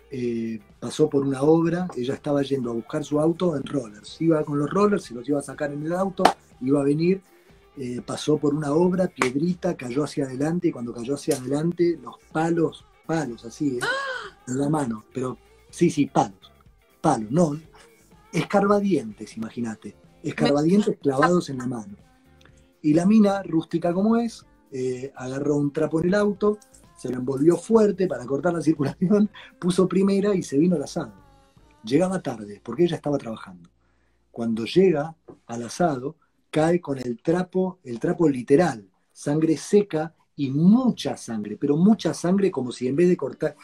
pasó por una obra, ella estaba yendo a buscar su auto en rollers, iba con los rollers, se los iba a sacar en el auto, iba a venir, pasó por una obra, piedrita, cayó hacia adelante, y cuando cayó hacia adelante, los palos así, en la mano, pero sí, palos, no, escarbadientes, imagínate, escarbadientes clavados en la mano. Y la mina, rústica como es, agarró un trapo en el auto, se lo envolvió fuerte para cortar la circulación, puso primera y se vino al asado. Llegaba tarde, porque ella estaba trabajando. Cuando llega al asado, cae con el trapo literal, sangre seca y mucha sangre, pero mucha sangre como si en vez de cortar,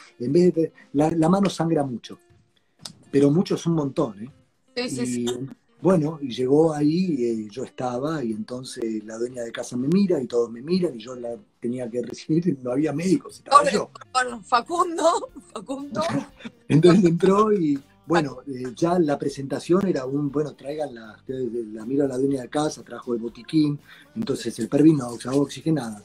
la mano sangra mucho, pero mucho es un montón, ¿eh? Sí. Y bueno, y llegó ahí, yo estaba, y entonces la dueña de casa me mira, y todos me miran, y yo la tenía que recibir, y no había médicos, estaba yo. Facundo. Entonces entró y, bueno, ya la presentación era bueno, traigan la miro a la dueña de casa, trajo el botiquín, entonces el Pervinox, agua oxigenada,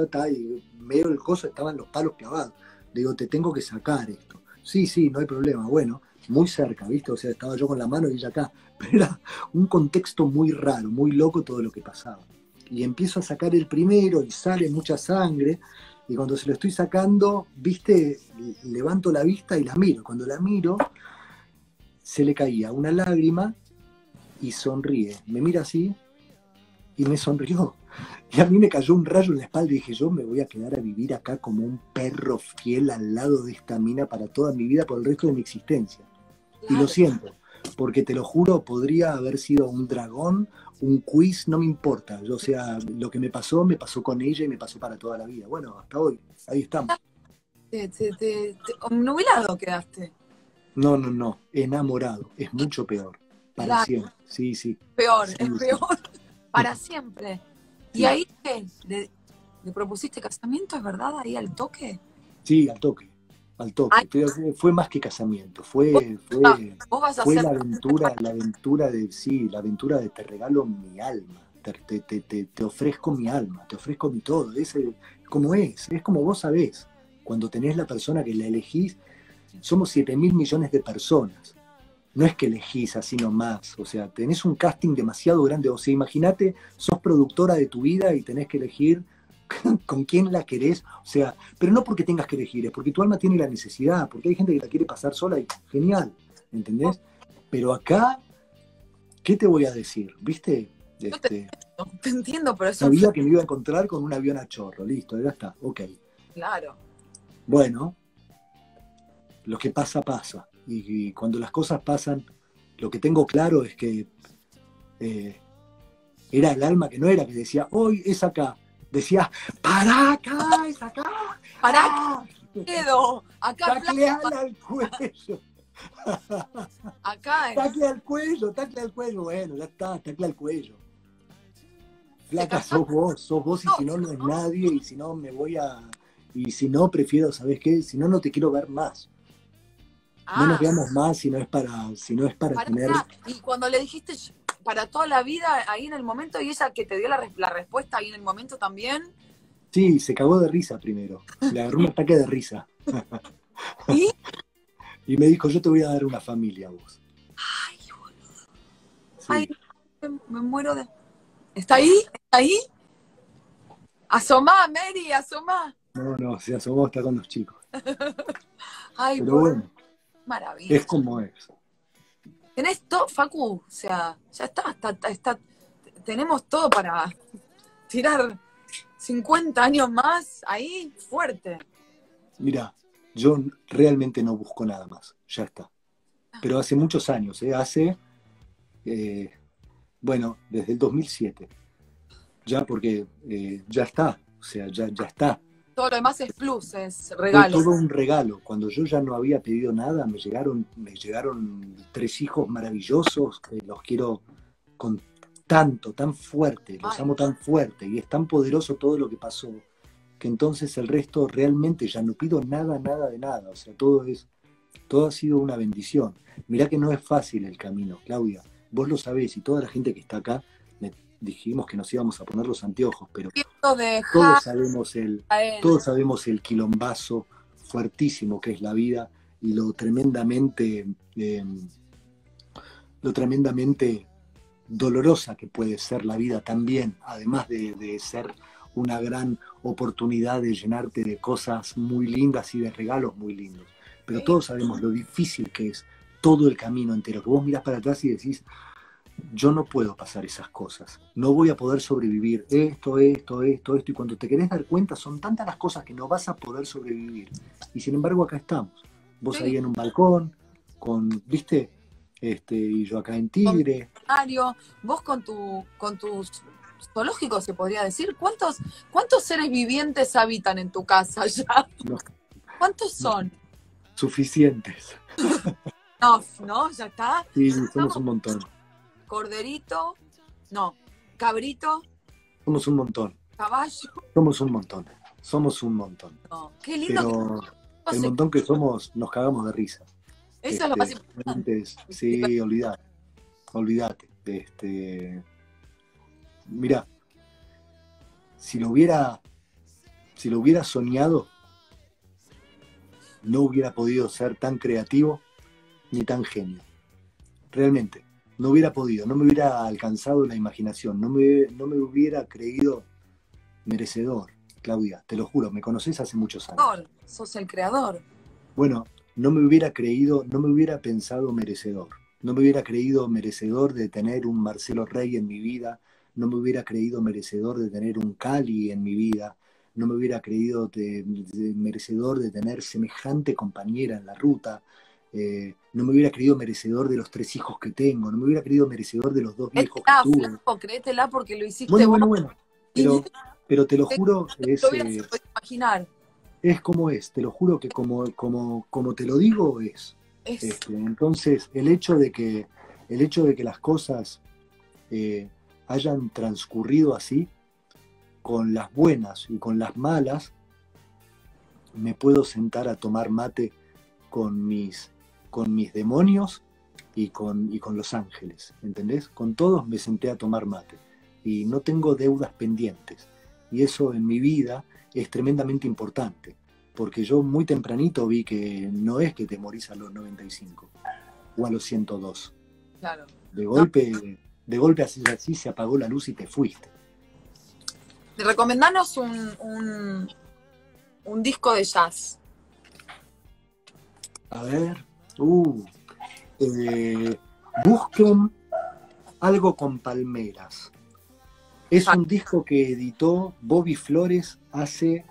y medio el coso estaban los palos clavados. Digo, te tengo que sacar esto. Sí, no hay problema, bueno. Muy cerca, ¿viste? O sea, estaba yo con la mano y ella acá. Pero era un contexto muy raro, muy loco todo lo que pasaba. Y empiezo a sacar el primero y sale mucha sangre. Y cuando se lo estoy sacando, ¿viste? Levanto la vista y la miro. Cuando la miro, se le caía una lágrima y sonríe. Me mira así y me sonrió. Y a mí me cayó un rayo en la espalda y dije, yo me voy a quedar a vivir acá como un perro fiel al lado de esta mina para toda mi vida, por el resto de mi existencia. Claro. Y lo siento, porque te lo juro, podría haber sido un dragón, un quiz, no me importa. Yo, o sea, lo que me pasó con ella y me pasó para toda la vida. Bueno, hasta hoy, ahí estamos. Nubilado quedaste. No, enamorado, es mucho peor. Para claro. Siempre, sí. Peor, sí, es peor, para siempre. Sí. ¿Y ahí qué? ¿Le propusiste casamiento, es verdad, ahí al toque? Sí, al toque. Pero fue más que casamiento, fue la aventura de te regalo mi alma, te ofrezco mi alma, te ofrezco mi todo, es como vos sabés, cuando tenés la persona que la elegís, somos 7.000 millones de personas, no es que elegís así nomás, o sea, tenés un casting demasiado grande, o sea, imagínate, sos productora de tu vida y tenés que elegir con quién la querés, o sea, pero no porque tengas que elegir, es porque tu alma tiene la necesidad, porque hay gente que la quiere pasar sola y genial, ¿entendés? Pero acá, ¿qué te voy a decir? ¿Viste? Yo te entiendo, pero eso Sabía que me iba a encontrar con un avión a chorro, listo, ya está, ok. claro. Bueno, lo que pasa, pasa. Y cuando las cosas pasan, lo que tengo claro es que era el alma que no era, que decía, hoy es acá. Decía, para acá, es acá. Pará, ¡Ah! quedo. Acá, Tacleala al cuello. acá Tacle al cuello, tacle al cuello. Bueno, ya está, tacle al cuello. Flaca, sos vos y si no, no es nadie, y si no me voy a... Y si no, prefiero, ¿sabes qué? Si no, no te quiero ver más. No nos veamos más si no es para tener... Y cuando le dijiste para toda la vida ahí en el momento, y ella que te dio la respuesta ahí en el momento también. Sí, se cagó de risa primero. Le agarró un ataque de risa. ¿Y? Y me dijo, yo te voy a dar una familia a vos. Ay, boludo. Sí. Ay, me muero de... ¿Está ahí? ¿Está ahí? Asomá, Mary, asomá. No, se asomó, está con los chicos. Ay, pero bueno, maravilla. es como es. Tenés todo, Facu, o sea, ya está, tenemos todo para tirar 50 años más ahí, fuerte. Mira, yo realmente no busco nada más, ya está. Pero hace muchos años, bueno, desde el 2007, ya porque ya está, o sea, ya está. Todo lo demás es plus, es regalo. Fue todo un regalo. Cuando yo ya no había pedido nada, me llegaron 3 hijos maravillosos, que los quiero con tanto, tan fuerte, los amo tan fuerte, y es tan poderoso todo lo que pasó, que entonces el resto realmente ya no pido nada de nada. O sea, todo ha sido una bendición. Mirá que no es fácil el camino, Claudia. Vos lo sabés, y toda la gente que está acá, dijimos que nos íbamos a poner los anteojos, pero todos sabemos el quilombazo fuertísimo que es la vida y lo tremendamente dolorosa que puede ser la vida también, además de ser una gran oportunidad de llenarte de cosas muy lindas y de regalos muy lindos. Pero todos sabemos lo difícil que es todo el camino entero, que vos mirás para atrás y decís, yo no puedo pasar esas cosas, no voy a poder sobrevivir esto, y cuando te querés dar cuenta son tantas las cosas que no vas a poder sobrevivir, y sin embargo acá estamos, vos ahí en un balcón, ¿viste? Y yo acá en Tigre. Vos con tus zoológicos, se podría decir, ¿cuántos seres vivientes habitan en tu casa ya? No, ¿Cuántos son? Suficientes. No, ya está. Sí, somos un montón. Corderito, cabrito. Somos un montón. Caballo. Somos un montón. No, qué lindo. Pero el montón que somos, nos cagamos de risa. Eso es lo más importante. Sí, olvídate. Mirá, si lo hubiera soñado, no hubiera podido ser tan creativo ni tan genio. Realmente. No hubiera podido, no me hubiera alcanzado la imaginación, no me hubiera creído merecedor, Claudia, te lo juro, me conocés hace muchos años. Sos el creador. Bueno, no me hubiera pensado merecedor, no me hubiera creído merecedor de tener un Marcelo Rey en mi vida, no me hubiera creído merecedor de tener un Cali en mi vida, no me hubiera creído merecedor de tener semejante compañera en la ruta. No me hubiera creído merecedor de los 3 hijos que tengo, no me hubiera creído merecedor de los 2 viejos que tuve. Flaco, créetela porque lo hiciste bueno. Pero te lo juro, imaginar. Es como es, te lo juro que como te lo digo es. Entonces, el hecho de que las cosas hayan transcurrido así, con las buenas y con las malas, me puedo sentar a tomar mate con mis demonios y con los ángeles, ¿entendés? Con todos me senté a tomar mate y no tengo deudas pendientes, y eso en mi vida es tremendamente importante, porque yo muy tempranito vi que no es que te morís a los 95, o a los 102. Claro. De No, golpe así se apagó la luz y te fuiste. recomendanos un disco de jazz. A ver, busquen algo con palmeras. Es un disco que editó Bobby Flores hace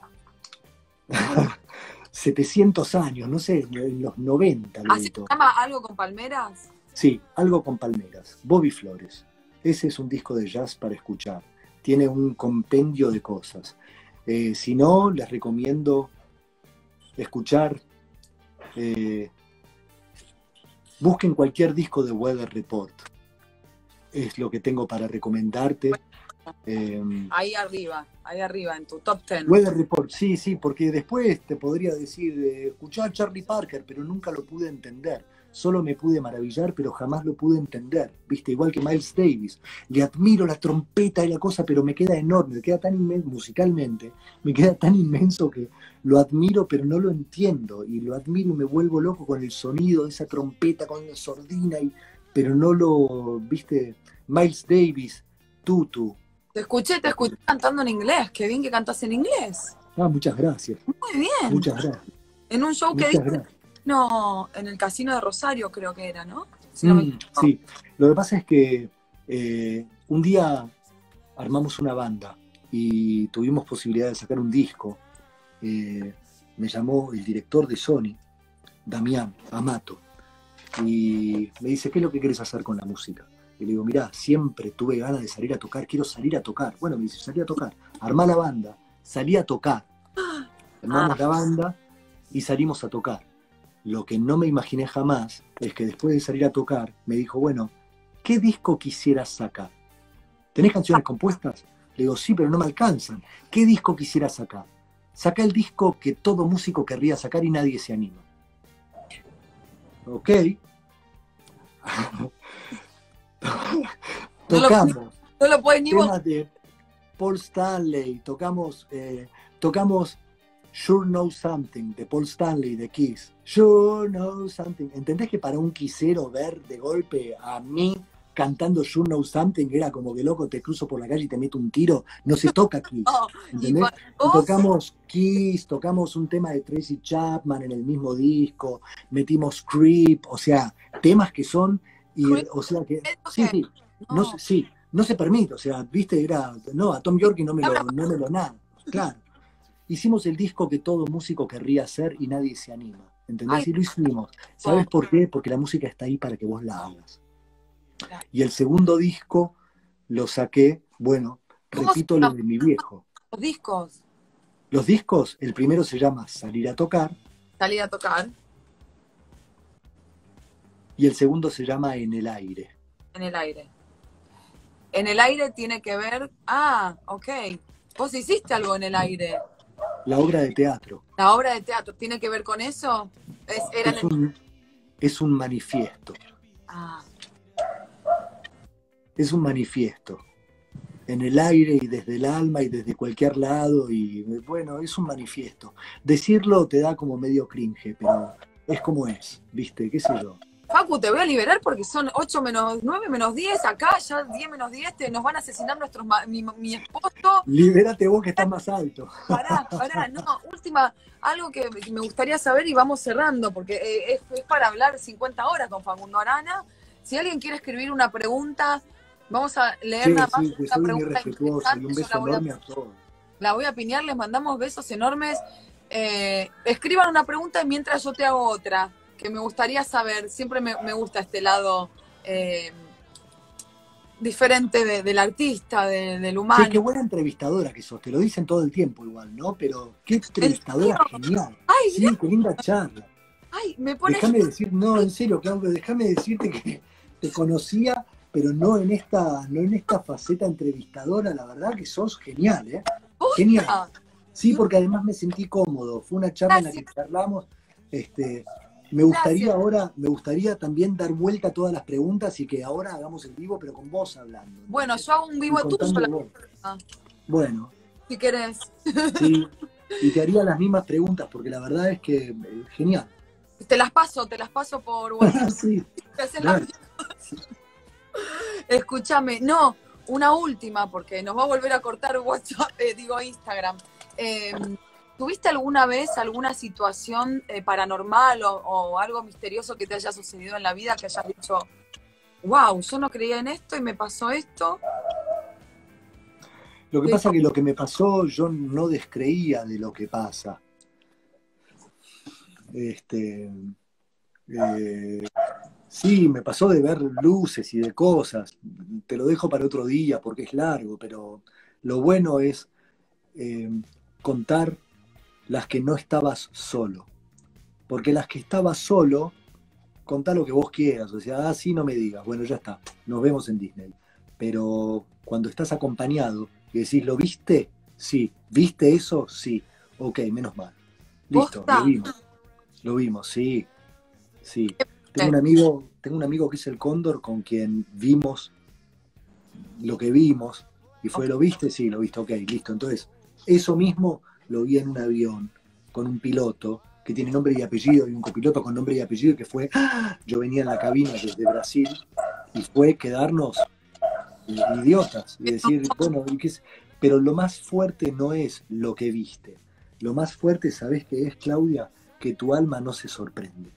700 años, no sé, en los 90 lo ¿Así se editó. llama Algo con Palmeras? Sí, algo con palmeras. Bobby Flores. Ese es un disco de jazz para escuchar. Tiene un compendio de cosas. Si no, les recomiendo escuchar. Busquen cualquier disco de Weather Report. Es lo que tengo para recomendarte. Ahí arriba, en tu top 10. Weather Report, sí, porque después te podría decir, escuchar a Charlie Parker, pero nunca lo pude entender. Solo me pude maravillar, pero jamás lo pude entender. Viste, igual que Miles Davis. Le admiro la trompeta y la cosa, pero me queda enorme, me queda tan inmenso, musicalmente, me queda tan inmenso que lo admiro, pero no lo entiendo. Y lo admiro y me vuelvo loco con el sonido de esa trompeta, con la sordina, pero no lo, viste, Miles Davis, Tutu. Te escuché cantando en inglés. Qué bien que cantas en inglés. Muchas gracias. Muy bien. Muchas gracias. En un show que Muchas diste, gracias. no, en el Casino de Rosario creo que era, ¿no? Si no me equivoco. Sí, lo que pasa es que un día armamos una banda y tuvimos posibilidad de sacar un disco. Me llamó el director de Sony, Damián Amato, y me dice, ¿qué es lo que querés hacer con la música? Y le digo, mirá, siempre tuve ganas de salir a tocar, quiero salir a tocar. Bueno, me dice, salí a tocar, armá la banda, salí a tocar. Armamos la banda y salimos a tocar. Lo que no me imaginé jamás es que después de salir a tocar, me dijo, bueno, ¿qué disco quisieras sacar? ¿Tenés canciones compuestas? Le digo, sí, pero no me alcanzan. ¿Qué disco quisieras sacar? Saca el disco que todo músico querría sacar y nadie se anima. Ok. Tocamos No lo puedes ni vos. temas de Paul Stanley, tocamos Sure Know Something de Paul Stanley de Kiss. Sure Know Something. ¿Entendés que para un quisero ver de golpe a mí cantando Sure Know Something era como que loco, te cruzo por la calle y te meto un tiro? No se toca Kiss. No, ¿Entendés? Y tocamos Kiss, tocamos un tema de Tracy Chapman en el mismo disco, metimos Creep, o sea, temas que son, o sea que, sí, no se permite, o sea, viste, no, a Tom York no me lo nada, claro. Hicimos el disco que todo músico querría hacer y nadie se anima, ¿entendés? Y lo hicimos. ¿Sabes por qué? Porque la música está ahí para que vos la hagas. Y el segundo disco lo saqué, bueno, repito lo de mi viejo. Los discos. Los discos, el primero se llama Salir a tocar. Salir a tocar. Y el segundo se llama En el aire. En el aire. En el aire tiene que ver... ok. Vos hiciste algo en el aire. La obra de teatro. La obra de teatro, ¿tiene que ver con eso? Es un manifiesto. Es un manifiesto. En el aire y desde el alma y desde cualquier lado. Y bueno, es un manifiesto. Decirlo te da como medio cringe, pero es como es, ¿viste? ¿Qué sé yo? Facu, te voy a liberar porque son 8 menos 9 menos 10, acá ya 10 menos 10, nos van a asesinar mi esposo. Libérate vos que estás más alto. Pará, no, última, algo que me gustaría saber y vamos cerrando, porque es para hablar 50 horas con Facundo Arana. Si alguien quiere escribir una pregunta, vamos a leer nada más una pregunta interesante. Un beso enorme a todos. La voy a piñar, les mandamos besos enormes. Escriban una pregunta mientras yo te hago otra, que me gustaría saber. Siempre me gusta este lado diferente del artista, del humano. Sí, qué buena entrevistadora que sos, te lo dicen todo el tiempo igual, ¿no? Pero qué entrevistadora genial. Ay, sí, qué linda charla. Ay, me pone... Déjame decir, no, en serio, Claudio, déjame decirte que te conocía, pero no en esta faceta entrevistadora, la verdad que sos genial, ¿eh? Genial. Sí, porque además me sentí cómodo. Fue una charla en la que charlamos. Me gustaría también dar vuelta a todas las preguntas y que ahora hagamos el vivo, pero con vos hablando. Bueno, yo hago un vivo tuyo. Bueno. Si querés. Sí, y te haría las mismas preguntas, porque la verdad es que genial. Te las paso por WhatsApp. Sí, Te hacen dale. Escúchame, no, una última, porque nos va a volver a cortar WhatsApp, digo Instagram. ¿Tuviste alguna vez alguna situación paranormal o algo misterioso que te haya sucedido en la vida que hayas dicho, wow, yo no creía en esto y me pasó esto? Lo que pasa es que lo que me pasó, yo no descreía de lo que pasa. Sí, me pasó de ver luces y de cosas. Te lo dejo para otro día porque es largo, pero lo bueno es eh, contar las que no estabas solo. Porque las que estabas solo, contá lo que vos quieras. O sea, sí, no me digas. Bueno, ya está. Nos vemos en Disney. Pero cuando estás acompañado y decís, ¿lo viste? Sí. ¿Viste eso? Sí. Ok, menos mal. Listo, ¿Posta? lo vimos, sí, sí. Eh, Tengo un amigo que es el Cóndor con quien vimos lo que vimos y fue, ¿lo viste? Sí, lo viste, ok, listo. Entonces, eso mismo lo vi en un avión con un piloto que tiene nombre y apellido y un copiloto con nombre y apellido que fue, ¡ah! Yo venía en la cabina desde Brasil y fue quedarnos idiotas y decir, bueno, ¿y qué es? Pero lo más fuerte no es lo que viste. Lo más fuerte, ¿sabés qué es, Claudia? Que tu alma no se sorprende.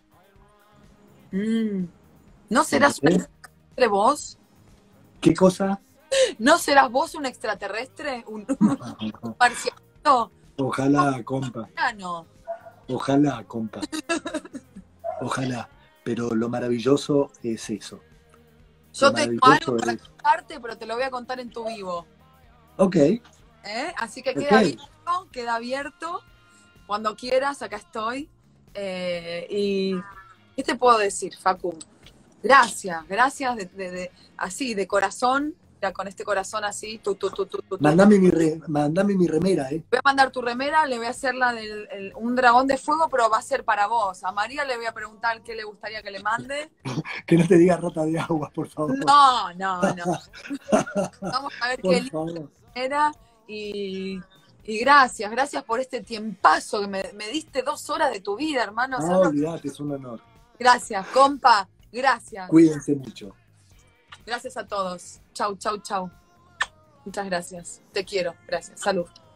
mm, ¿No ¿Me serás un entendés? extraterrestre vos? ¿Qué cosa? ¿No serás vos un extraterrestre? ¿Un marciano? Ojalá, compa. No. Ojalá, compa. Ojalá. Pero lo maravilloso es eso. Lo Yo tengo algo maravilloso para es. contarte, pero te lo voy a contar en tu vivo. Ok, Así que ok. queda abierto. Cuando quieras, acá estoy. Y ¿qué te puedo decir, Facu? Gracias así, de corazón, ya con este corazón así, tu. Mandame mi remera, ¿eh? Voy a mandar tu remera, le voy a hacer la de un dragón de fuego, pero va a ser para vos. A María le voy a preguntar qué le gustaría que le mande. Que no te diga rata de agua, por favor. No. Vamos a ver qué Por linda favor. era. Y gracias por este tiempazo que me diste 2 horas de tu vida, hermano. No, olvidate, es un honor. Gracias, compa. Gracias. Cuídense mucho. Gracias a todos. Chau. Muchas gracias. Te quiero. Gracias. Salud.